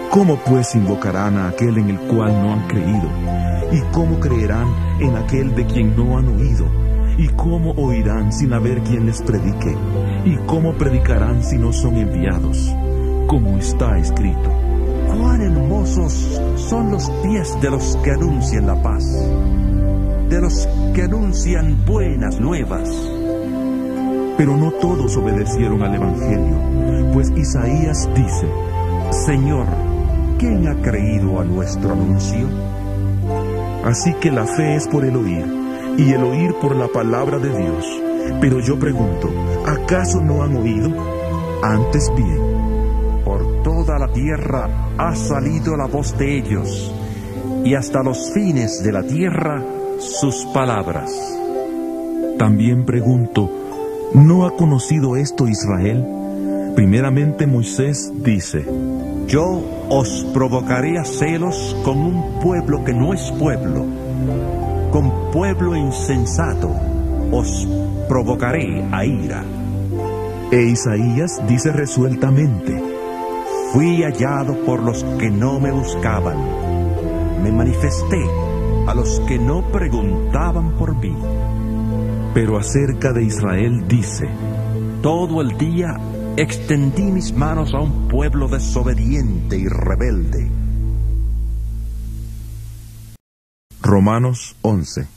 Speaker 1: ¿Cómo pues invocarán a aquel en el cual no han creído? ¿Y cómo creerán en aquel de quien no han oído? ¿Y cómo oirán sin haber quien les predique? ¿Y cómo predicarán si no son enviados? Como está escrito:
Speaker 3: cuán hermosos son los pies de los que anuncian la paz, de los que anuncian buenas nuevas.
Speaker 1: Pero no todos obedecieron al Evangelio, pues Isaías dice:
Speaker 3: Señor, ¿quién ha creído a nuestro anuncio?
Speaker 1: Así que la fe es por el oír, y el oír por la palabra de Dios. Pero yo pregunto, ¿acaso no han oído? Antes bien,
Speaker 3: por toda la tierra ha salido la voz de ellos, y hasta los fines de la tierra sus palabras.
Speaker 1: También pregunto, ¿no ha conocido esto Israel? Primeramente Moisés dice:
Speaker 3: Yo os provocaré a celos con un pueblo que no es pueblo, con pueblo insensato os provocaré a ira.
Speaker 1: E Isaías dice resueltamente:
Speaker 3: Fui hallado por los que no me buscaban, me manifesté a los que no preguntaban por mí.
Speaker 1: Pero acerca de Israel dice:
Speaker 3: Todo el día extendí mis manos a un pueblo desobediente y rebelde.
Speaker 1: Romanos once.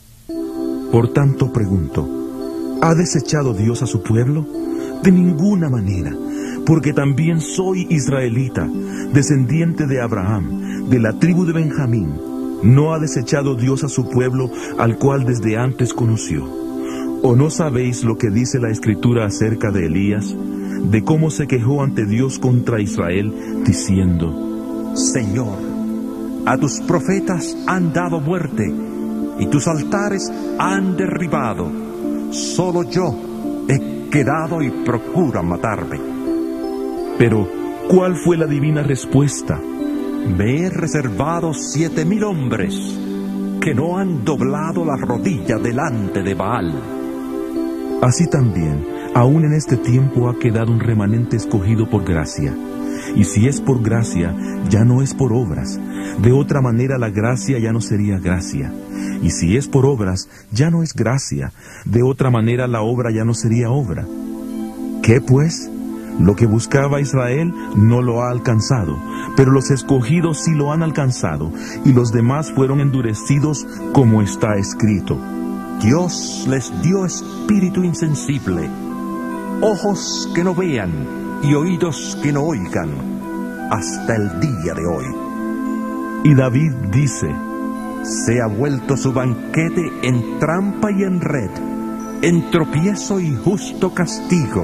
Speaker 1: Por tanto pregunto, ¿ha desechado Dios a su pueblo? De ninguna manera, porque también soy israelita, descendiente de Abraham, de la tribu de Benjamín. ¿No ha desechado Dios a su pueblo, al cual desde antes conoció? ¿O no sabéis lo que dice la Escritura acerca de Elías, de cómo se quejó ante Dios contra Israel, diciendo:
Speaker 3: Señor, a tus profetas han dado muerte, y tus altares han derribado. Solo yo he quedado y procuran matarme.
Speaker 1: Pero, ¿cuál fue la divina respuesta?
Speaker 3: Me he reservado siete mil hombres que no han doblado la rodilla delante de Baal.
Speaker 1: Así también, aún en este tiempo ha quedado un remanente escogido por gracia. Y si es por gracia, ya no es por obras. De otra manera la gracia ya no sería gracia. Y si es por obras, ya no es gracia. De otra manera la obra ya no sería obra. ¿Qué pues? Lo que buscaba Israel no lo ha alcanzado, pero los escogidos sí lo han alcanzado, y los demás fueron endurecidos, como está escrito:
Speaker 3: Dios les dio espíritu insensible, ojos que no vean y oídos que no oigan, hasta el día de hoy.
Speaker 1: Y David dice:
Speaker 3: Se ha vuelto su banquete en trampa y en red, en tropiezo y justo castigo.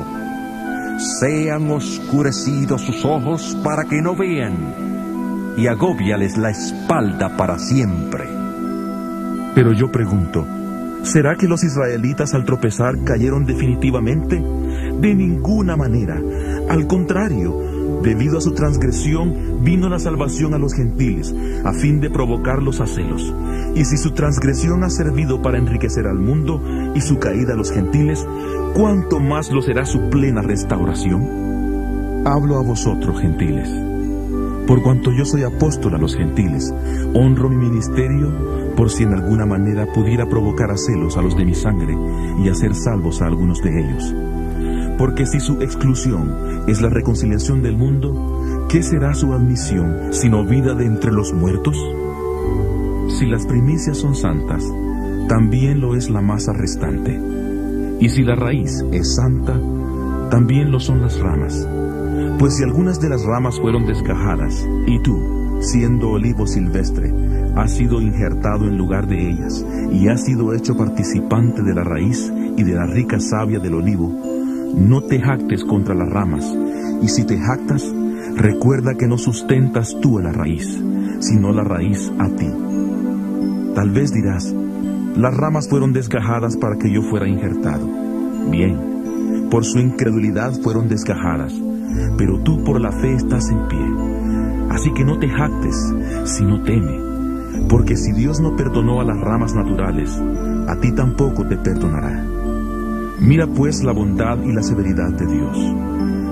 Speaker 3: Sean oscurecidos sus ojos para que no vean, y agóbiales la espalda para siempre.
Speaker 1: Pero yo pregunto, ¿será que los israelitas al tropezar cayeron definitivamente? De ninguna manera. Al contrario, debido a su transgresión vino la salvación a los gentiles, a fin de provocarlos a celos. Y si su transgresión ha servido para enriquecer al mundo y su caída a los gentiles, ¿cuánto más lo será su plena restauración? Hablo a vosotros, gentiles. Por cuanto yo soy apóstol a los gentiles, honro mi ministerio, por si en alguna manera pudiera provocar a celos a los de mi sangre y hacer salvos a algunos de ellos. Porque si su exclusión es la reconciliación del mundo, ¿qué será su admisión sino vida de entre los muertos? Si las primicias son santas, también lo es la masa restante. Y si la raíz es santa, también lo son las ramas. Pues si algunas de las ramas fueron desgajadas, y tú, siendo olivo silvestre, has sido injertado en lugar de ellas, y has sido hecho participante de la raíz y de la rica savia del olivo, no te jactes contra las ramas, y si te jactas, recuerda que no sustentas tú a la raíz, sino la raíz a ti. Tal vez dirás: las ramas fueron desgajadas para que yo fuera injertado. Bien, por su incredulidad fueron desgajadas, pero tú por la fe estás en pie. Así que no te jactes, sino teme, porque si Dios no perdonó a las ramas naturales, a ti tampoco te perdonará. Mira pues la bondad y la severidad de Dios.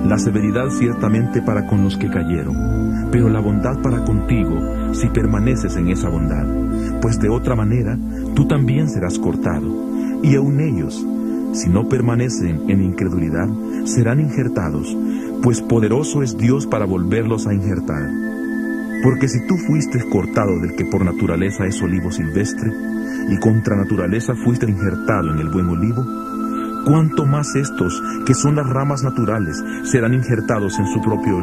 Speaker 2: la severidad ciertamente para con los que cayeron, pero la bondad para contigo si permaneces en esa bondad, pues de otra manera tú también serás cortado, y aun ellos, si no permanecen en incredulidad, serán injertados, pues poderoso es Dios para volverlos a injertar. Porque si tú fuiste cortado del que por naturaleza es olivo silvestre, y contra naturaleza fuiste injertado en el buen olivo, cuánto más estos, que son las ramas naturales, serán injertados en su propio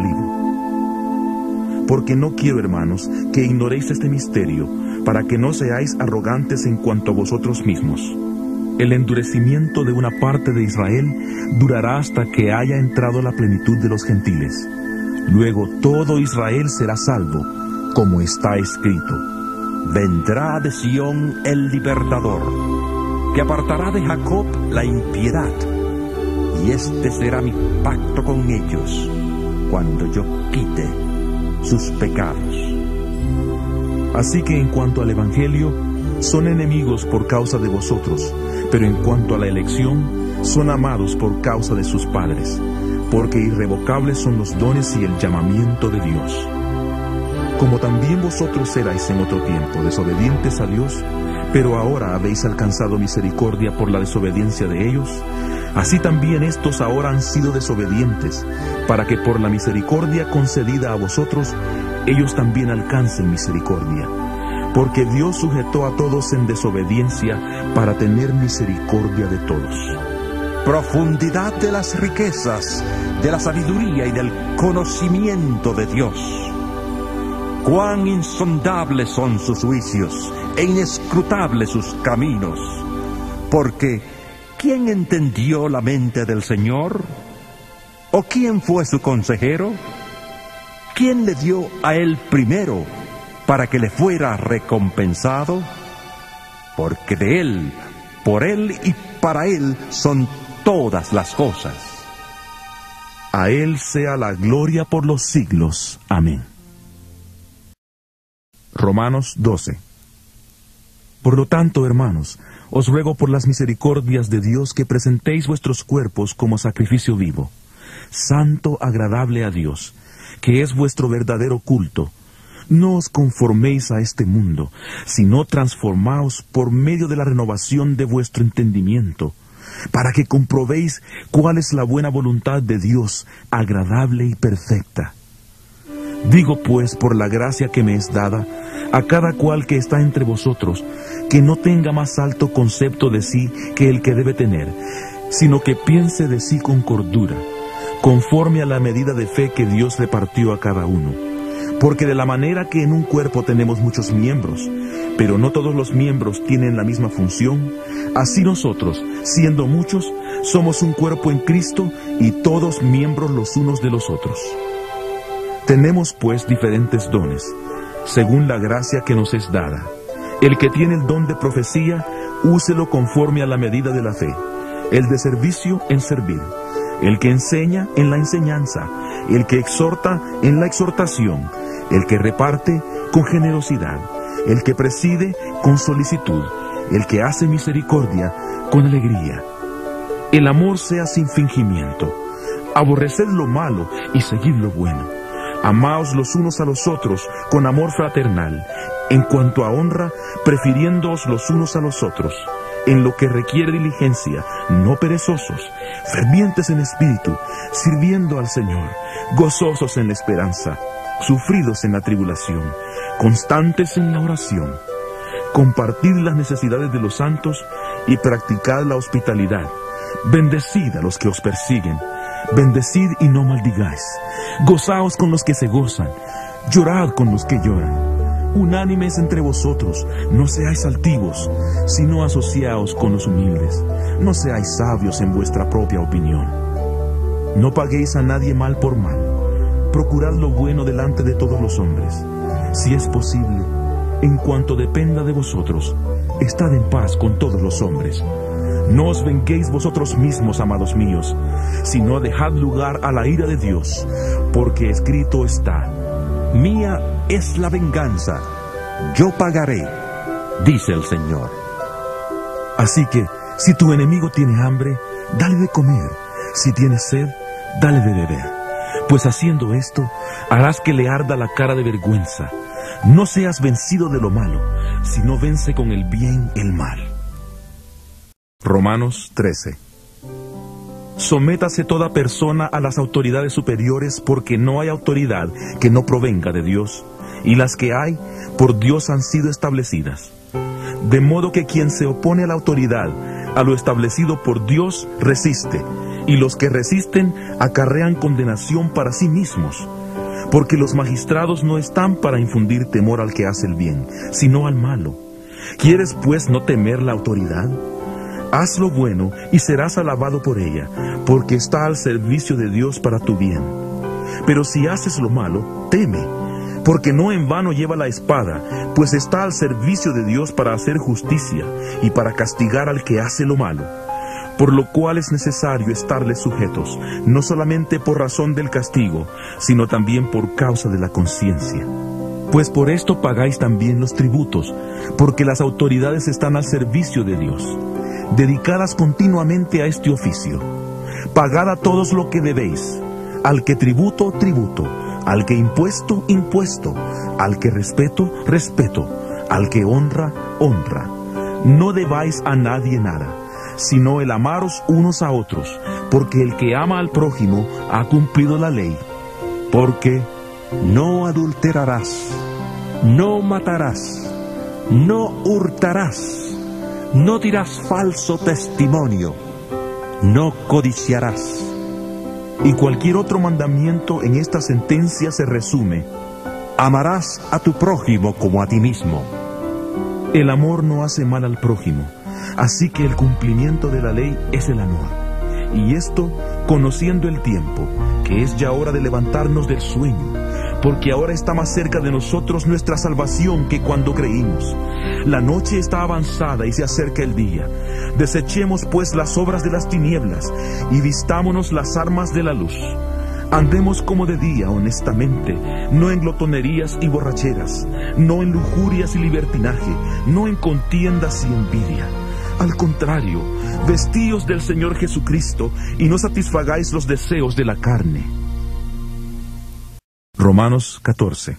Speaker 2: olivo. Porque no quiero, hermanos, que ignoréis este misterio, para que no seáis arrogantes en cuanto a vosotros mismos. El endurecimiento de una parte de Israel durará hasta que haya entrado la plenitud de los gentiles. Luego todo Israel será salvo, como está escrito:
Speaker 3: vendrá de Sión el libertador, que apartará de Jacob la impiedad, y este será mi pacto con ellos, cuando yo quite sus pecados.
Speaker 2: Así que en cuanto al Evangelio, son enemigos por causa de vosotros, pero en cuanto a la elección, son amados por causa de sus padres, porque irrevocables son los dones y el llamamiento de Dios. Como también vosotros erais en otro tiempo desobedientes a Dios, pero ahora habéis alcanzado misericordia por la desobediencia de ellos, así también estos ahora han sido desobedientes, para que por la misericordia concedida a vosotros, ellos también alcancen misericordia. Porque Dios sujetó a todos en desobediencia para tener misericordia de todos.
Speaker 3: Profundidad de las riquezas, de la sabiduría y del conocimiento de Dios. Cuán insondables son sus juicios e inescrutables sus caminos. Porque, ¿quién entendió la mente del Señor? ¿O quién fue su consejero? ¿Quién le dio a él primero para que le fuera recompensado? Porque de él, por él y para él son todas las cosas.
Speaker 2: A él sea la gloria por los siglos. Amén. Romanos doce. Por lo tanto, hermanos, os ruego por las misericordias de Dios que presentéis vuestros cuerpos como sacrificio vivo, santo, agradable a Dios, que es vuestro verdadero culto. No os conforméis a este mundo, sino transformaos por medio de la renovación de vuestro entendimiento, para que comprobéis cuál es la buena voluntad de Dios, agradable y perfecta. Digo pues, por la gracia que me es dada, a cada cual que está entre vosotros, que no tenga más alto concepto de sí que el que debe tener, sino que piense de sí con cordura, conforme a la medida de fe que Dios repartió a cada uno. Porque de la manera que en un cuerpo tenemos muchos miembros, pero no todos los miembros tienen la misma función, así nosotros, siendo muchos, somos un cuerpo en Cristo y todos miembros los unos de los otros. Tenemos pues diferentes dones, según la gracia que nos es dada. El que tiene el don de profecía, úselo conforme a la medida de la fe. El de servicio, en servir. El que enseña, en la enseñanza. El que exhorta, en la exhortación. El que reparte, con generosidad. El que preside, con solicitud. El que hace misericordia, con alegría. El amor sea sin fingimiento. Aborreced lo malo y seguid lo bueno. Amaos los unos a los otros con amor fraternal, en cuanto a honra, prefiriéndoos los unos a los otros, en lo que requiere diligencia, no perezosos, fervientes en espíritu, sirviendo al Señor, gozosos en la esperanza, sufridos en la tribulación, constantes en la oración. Compartid las necesidades de los santos y practicad la hospitalidad. Bendecid a los que os persiguen. Bendecid y no maldigáis. Gozaos con los que se gozan. Llorad con los que lloran. Unánimes entre vosotros, no seáis altivos, sino asociaos con los humildes. No seáis sabios en vuestra propia opinión. No paguéis a nadie mal por mal. Procurad lo bueno delante de todos los hombres. Si es posible, en cuanto dependa de vosotros, estad en paz con todos los hombres. No os venguéis vosotros mismos, amados míos, sino dejad lugar a la ira de Dios, porque escrito está:
Speaker 3: mía es la venganza, yo pagaré, dice el Señor.
Speaker 2: Así que, si tu enemigo tiene hambre, dale de comer. Si tiene sed, dale de beber, pues haciendo esto, harás que le arda la cara de vergüenza. No seas vencido de lo malo, sino vence con el bien el mal. Romanos trece. Sométase toda persona a las autoridades superiores, porque no hay autoridad que no provenga de Dios, y las que hay, por Dios han sido establecidas. De modo que quien se opone a la autoridad, a lo establecido por Dios, resiste, y los que resisten acarrean condenación para sí mismos, porque los magistrados no están para infundir temor al que hace el bien, sino al malo. ¿Quieres pues no temer la autoridad? Haz lo bueno y serás alabado por ella, porque está al servicio de Dios para tu bien. Pero si haces lo malo, teme, porque no en vano lleva la espada, pues está al servicio de Dios para hacer justicia y para castigar al que hace lo malo. Por lo cual es necesario estarles sujetos, no solamente por razón del castigo, sino también por causa de la conciencia. Pues por esto pagáis también los tributos, porque las autoridades están al servicio de Dios, dedicadas continuamente a este oficio. Pagad a todos lo que debéis, al que tributo, tributo, al que impuesto, impuesto, al que respeto, respeto, al que honra, honra. No debáis a nadie nada, sino el amaros unos a otros, porque el que ama al prójimo ha cumplido la ley. Porque
Speaker 3: no adulterarás, no matarás, no hurtarás, no dirás falso testimonio, no codiciarás.
Speaker 2: Y cualquier otro mandamiento en esta sentencia se resume:
Speaker 3: amarás a tu prójimo como a ti mismo.
Speaker 2: El amor no hace mal al prójimo, así que el cumplimiento de la ley es el amor. Y esto, conociendo el tiempo, que es ya hora de levantarnos del sueño, porque ahora está más cerca de nosotros nuestra salvación que cuando creímos. La noche está avanzada y se acerca el día. Desechemos pues las obras de las tinieblas y vistámonos las armas de la luz. Andemos como de día honestamente, no en glotonerías y borracheras, no en lujurias y libertinaje, no en contiendas y envidia. Al contrario, vestíos del Señor Jesucristo y no satisfagáis los deseos de la carne. Romanos catorce.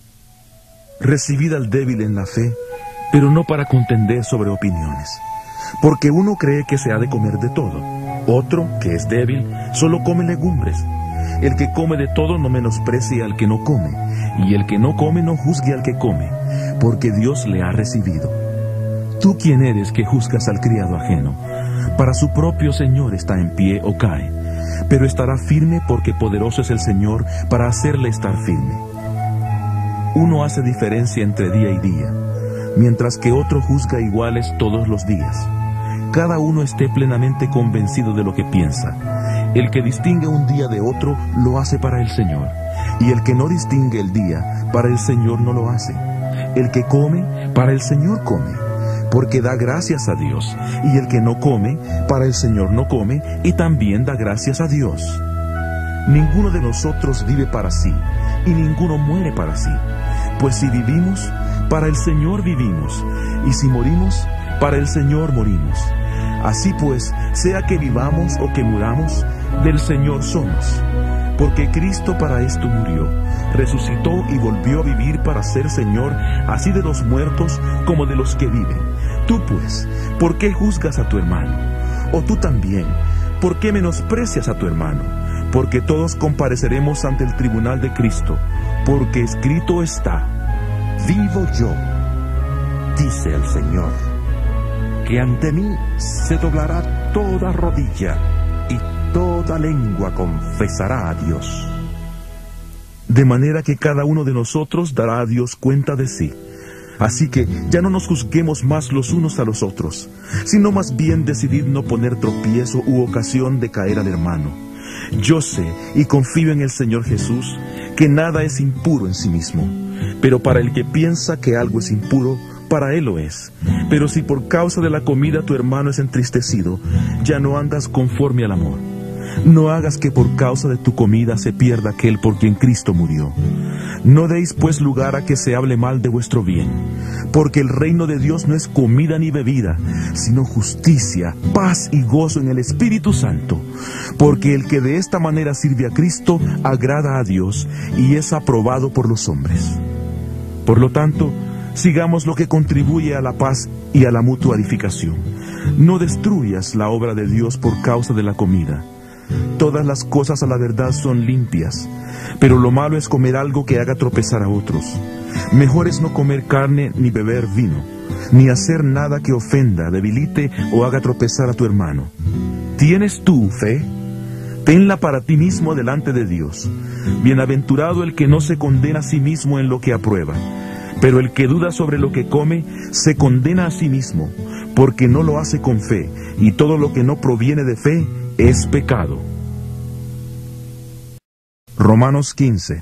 Speaker 2: Recibid al débil en la fe, pero no para contender sobre opiniones. Porque uno cree que se ha de comer de todo, otro, que es débil, solo come legumbres. El que come de todo no menosprecie al que no come, y el que no come no juzgue al que come, porque Dios le ha recibido. ¿Tú quién eres que juzgas al criado ajeno? Para su propio Señor está en pie o cae, pero estará firme porque poderoso es el Señor para hacerle estar firme. Uno hace diferencia entre día y día, mientras que otro juzga iguales todos los días. Cada uno esté plenamente convencido de lo que piensa. El que distingue un día de otro lo hace para el Señor, y el que no distingue el día, para el Señor no lo hace. El que come, para el Señor come, porque da gracias a Dios, y el que no come, para el Señor no come, y también da gracias a Dios. Ninguno de nosotros vive para sí, y ninguno muere para sí. Pues si vivimos, para el Señor vivimos, y si morimos, para el Señor morimos. Así pues, sea que vivamos o que muramos, del Señor somos. Porque Cristo para esto murió, resucitó y volvió a vivir para ser Señor, así de los muertos como de los que viven. Tú pues, ¿por qué juzgas a tu hermano? O tú también, ¿por qué menosprecias a tu hermano? Porque todos compareceremos ante el tribunal de Cristo, porque escrito está:
Speaker 3: vivo yo, dice el Señor, que ante mí se doblará toda rodilla y toda lengua confesará a Dios.
Speaker 2: De manera que cada uno de nosotros dará a Dios cuenta de sí. Así que ya no nos juzguemos más los unos a los otros, sino más bien decidid no poner tropiezo u ocasión de caer al hermano. Yo sé y confío en el Señor Jesús que nada es impuro en sí mismo, pero para el que piensa que algo es impuro, para él lo es. Pero si por causa de la comida tu hermano es entristecido, ya no andas conforme al amor.
Speaker 1: no hagas que por causa de tu comida se pierda aquel por quien Cristo murió. No deis pues lugar a que se hable mal de vuestro bien, porque el reino de Dios no es comida ni bebida, sino justicia, paz y gozo en el Espíritu Santo, porque el que de esta manera sirve a Cristo agrada a Dios y es aprobado por los hombres. Por lo tanto, sigamos lo que contribuye a la paz y a la mutua edificación. No destruyas la obra de Dios por causa de la comida. Todas las cosas a la verdad son limpias, pero lo malo es comer algo que haga tropezar a otros. Mejor es no comer carne ni beber vino, ni hacer nada que ofenda, debilite o haga tropezar a tu hermano. ¿Tienes tú fe? Tenla para ti mismo delante de Dios. Bienaventurado el que no se condena a sí mismo en lo que aprueba, pero el que duda sobre lo que come, se condena a sí mismo, porque no lo hace con fe, y todo lo que no proviene de fe es pecado. Romanos quince.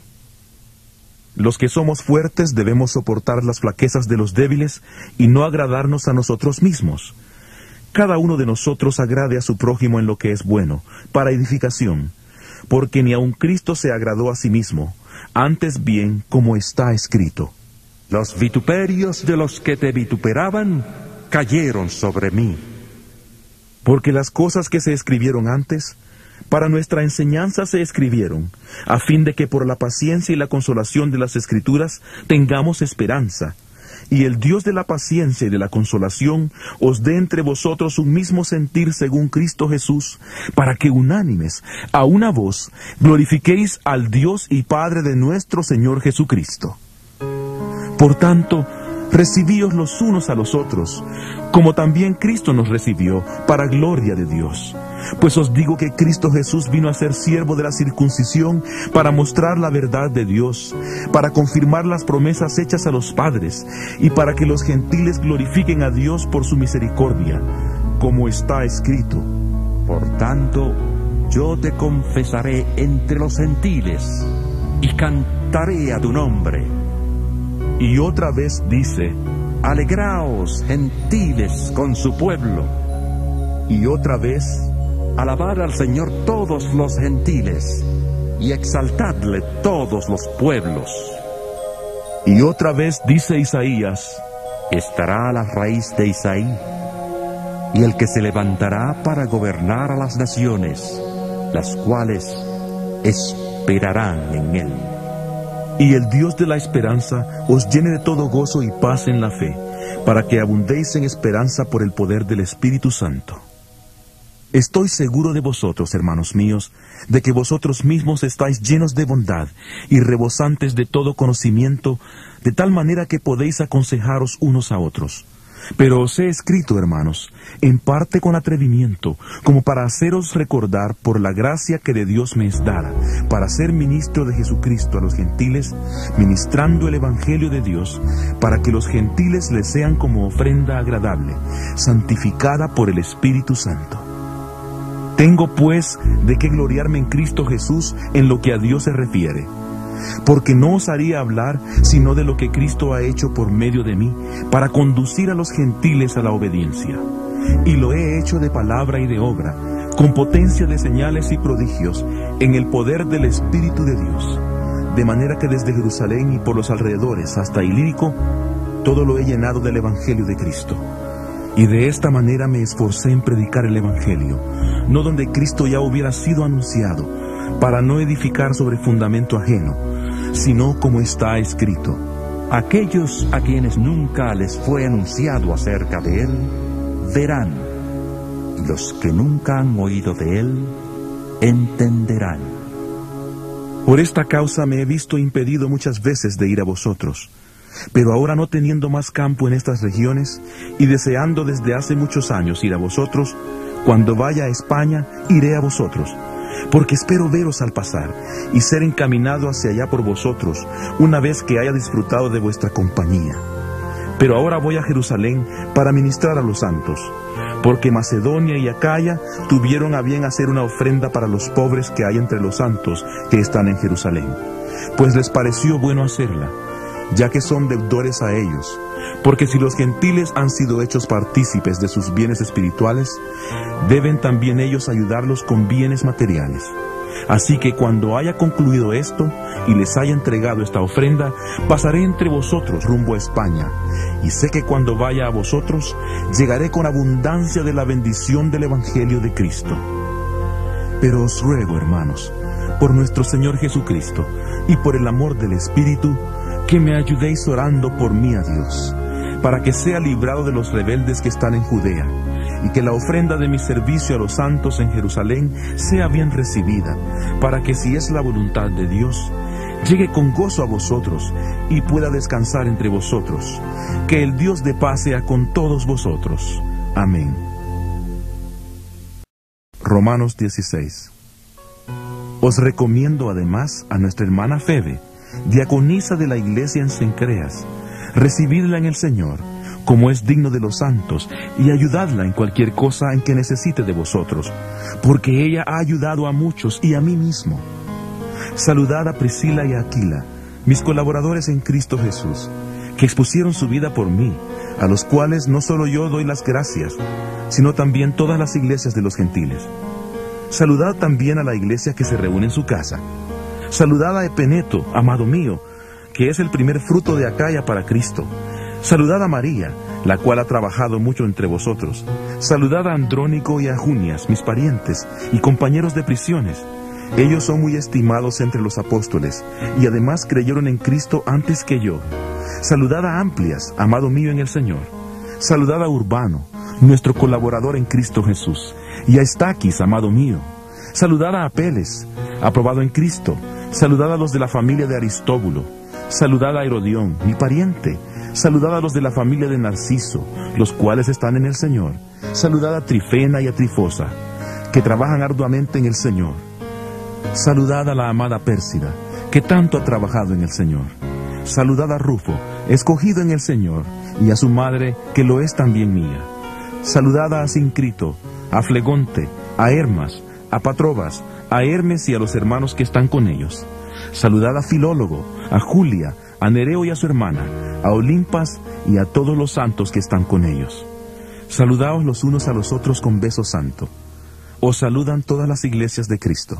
Speaker 1: Los que somos fuertes debemos soportar las flaquezas de los débiles y no agradarnos a nosotros mismos. Cada uno de nosotros agrade a su prójimo en lo que es bueno, para edificación, porque ni aun Cristo se agradó a sí mismo, antes bien, como está escrito:
Speaker 3: Los vituperios de los que te vituperaban cayeron sobre mí.
Speaker 1: Porque las cosas que se escribieron antes, para nuestra enseñanza se escribieron, a fin de que por la paciencia y la consolación de las Escrituras tengamos esperanza. Y el Dios de la paciencia y de la consolación os dé entre vosotros un mismo sentir según Cristo Jesús, para que unánimes, a una voz, glorifiquéis al Dios y Padre de nuestro Señor Jesucristo. Por tanto, recibíos los unos a los otros, como también Cristo nos recibió, para gloria de Dios. Pues os digo que Cristo Jesús vino a ser siervo de la circuncisión para mostrar la verdad de Dios, para confirmar las promesas hechas a los padres, y para que los gentiles glorifiquen a Dios por su misericordia, como está escrito:
Speaker 3: Por tanto, yo te confesaré entre los gentiles, y cantaré a tu nombre.
Speaker 1: Y otra vez dice:
Speaker 3: Alegraos, gentiles, con su pueblo.
Speaker 1: Y otra vez:
Speaker 3: Alabad al Señor todos los gentiles, y exaltadle todos los pueblos.
Speaker 1: Y otra vez dice Isaías:
Speaker 3: Estará la raíz de Isaí, y el que se levantará para gobernar a las naciones, las cuales esperarán en él.
Speaker 1: Y el Dios de la esperanza os llene de todo gozo y paz en la fe, para que abundéis en esperanza por el poder del Espíritu Santo. Estoy seguro de vosotros, hermanos míos, de que vosotros mismos estáis llenos de bondad y rebosantes de todo conocimiento, de tal manera que podéis aconsejaros unos a otros. Pero os he escrito, hermanos, en parte con atrevimiento, como para haceros recordar por la gracia que de Dios me es dada, para ser ministro de Jesucristo a los gentiles, ministrando el Evangelio de Dios, para que los gentiles les sean como ofrenda agradable, santificada por el Espíritu Santo. Tengo pues de qué gloriarme en Cristo Jesús en lo que a Dios se refiere, porque no osaría hablar sino de lo que Cristo ha hecho por medio de mí, para conducir a los gentiles a la obediencia. Y lo he hecho de palabra y de obra, con potencia de señales y prodigios, en el poder del Espíritu de Dios, de manera que desde Jerusalén y por los alrededores hasta Ilírico, todo lo he llenado del Evangelio de Cristo. Y de esta manera me esforcé en predicar el Evangelio, no donde Cristo ya hubiera sido anunciado, para no edificar sobre fundamento ajeno, sino como está escrito:
Speaker 3: Aquellos a quienes nunca les fue anunciado acerca de él, verán, y los que nunca han oído de él, entenderán.
Speaker 1: Por esta causa me he visto impedido muchas veces de ir a vosotros. Pero ahora, no teniendo más campo en estas regiones, y deseando desde hace muchos años ir a vosotros, cuando vaya a España, iré a vosotros, porque espero veros al pasar, y ser encaminado hacia allá por vosotros, una vez que haya disfrutado de vuestra compañía. Pero ahora voy a Jerusalén para ministrar a los santos, porque Macedonia y Acaya tuvieron a bien hacer una ofrenda para los pobres que hay entre los santos que están en Jerusalén, pues les pareció bueno hacerla. ya que son deudores a ellos, porque si los gentiles han sido hechos partícipes de sus bienes espirituales, deben también ellos ayudarlos con bienes materiales. Así que cuando haya concluido esto y les haya entregado esta ofrenda, pasaré entre vosotros rumbo a España, y sé que cuando vaya a vosotros, llegaré con abundancia de la bendición del Evangelio de Cristo. Pero os ruego, hermanos, por nuestro Señor Jesucristo y por el amor del Espíritu, que me ayudéis orando por mí a Dios, para que sea librado de los rebeldes que están en Judea, y que la ofrenda de mi servicio a los santos en Jerusalén sea bien recibida, para que, si es la voluntad de Dios, llegue con gozo a vosotros y pueda descansar entre vosotros. Que el Dios de paz sea con todos vosotros. Amén. Romanos dieciséis. Os recomiendo además a nuestra hermana Febe, diaconisa de la iglesia en Cencreas. Recibidla en el Señor, como es digno de los santos, y ayudadla en cualquier cosa en que necesite de vosotros, porque ella ha ayudado a muchos y a mí mismo. Saludad a Priscila y a Aquila, mis colaboradores en Cristo Jesús, que expusieron su vida por mí, a los cuales no solo yo doy las gracias, sino también todas las iglesias de los gentiles. Saludad también a la iglesia que se reúne en su casa. Saludad a Epeneto, amado mío, que es el primer fruto de Acaya para Cristo. Saludad a María, la cual ha trabajado mucho entre vosotros. Saludad a Andrónico y a Junias, mis parientes y compañeros de prisiones. Ellos son muy estimados entre los apóstoles, y además creyeron en Cristo antes que yo. Saludad a Amplias, amado mío en el Señor. Saludad a Urbano, nuestro colaborador en Cristo Jesús, y a Estaquis, amado mío. Saludad a Apeles, aprobado en Cristo. Saludad a los de la familia de Aristóbulo. Saludad a Herodión, mi pariente. Saludad a los de la familia de Narciso, los cuales están en el Señor. Saludad a Trifena y a Trifosa, que trabajan arduamente en el Señor. Saludad a la amada Pérsida, que tanto ha trabajado en el Señor. Saludad a Rufo, escogido en el Señor, y a su madre, que lo es también mía. Saludad a Asincrito, a Flegonte, a Hermas, a Patrobas, a Hermes y a los hermanos que están con ellos. Saludad a Filólogo, a Julia, a Nereo y a su hermana, a Olimpas y a todos los santos que están con ellos. Saludaos los unos a los otros con beso santo. Os saludan todas las iglesias de Cristo.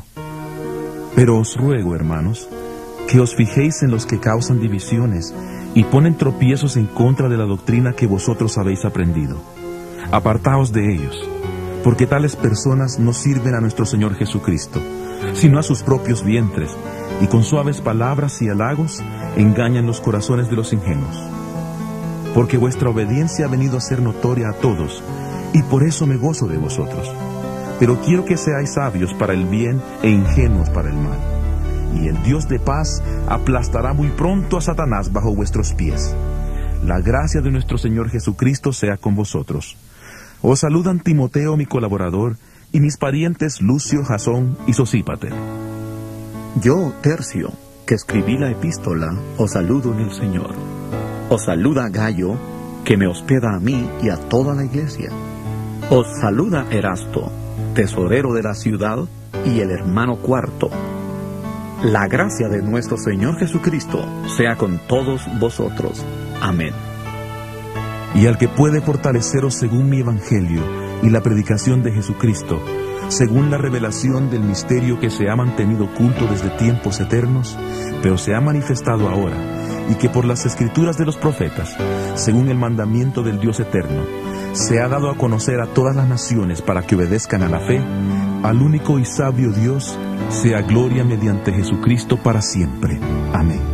Speaker 1: Pero os ruego, hermanos, que os fijéis en los que causan divisiones y ponen tropiezos en contra de la doctrina que vosotros habéis aprendido. Apartaos de ellos, porque tales personas no sirven a nuestro Señor Jesucristo, sino a sus propios vientres, y con suaves palabras y halagos engañan los corazones de los ingenuos. Porque vuestra obediencia ha venido a ser notoria a todos, y por eso me gozo de vosotros. Pero quiero que seáis sabios para el bien e ingenuos para el mal. Y el Dios de paz aplastará muy pronto a Satanás bajo vuestros pies. La gracia de nuestro Señor Jesucristo sea con vosotros. Os saludan Timoteo, mi colaborador, y mis parientes Lucio, Jasón y Sosípater.
Speaker 4: Yo, Tercio, que escribí la epístola, os saludo en el Señor. Os saluda Gallo, que me hospeda a mí y a toda la iglesia. Os saluda Erasto, tesorero de la ciudad, y el hermano Cuarto. La gracia de nuestro Señor Jesucristo sea con todos vosotros. Amén.
Speaker 1: Y al que puede fortaleceros según mi evangelio y la predicación de Jesucristo, según la revelación del misterio que se ha mantenido oculto desde tiempos eternos, pero se ha manifestado ahora, y que por las escrituras de los profetas, según el mandamiento del Dios eterno, se ha dado a conocer a todas las naciones para que obedezcan a la fe, al único y sabio Dios, sea gloria mediante Jesucristo para siempre. Amén.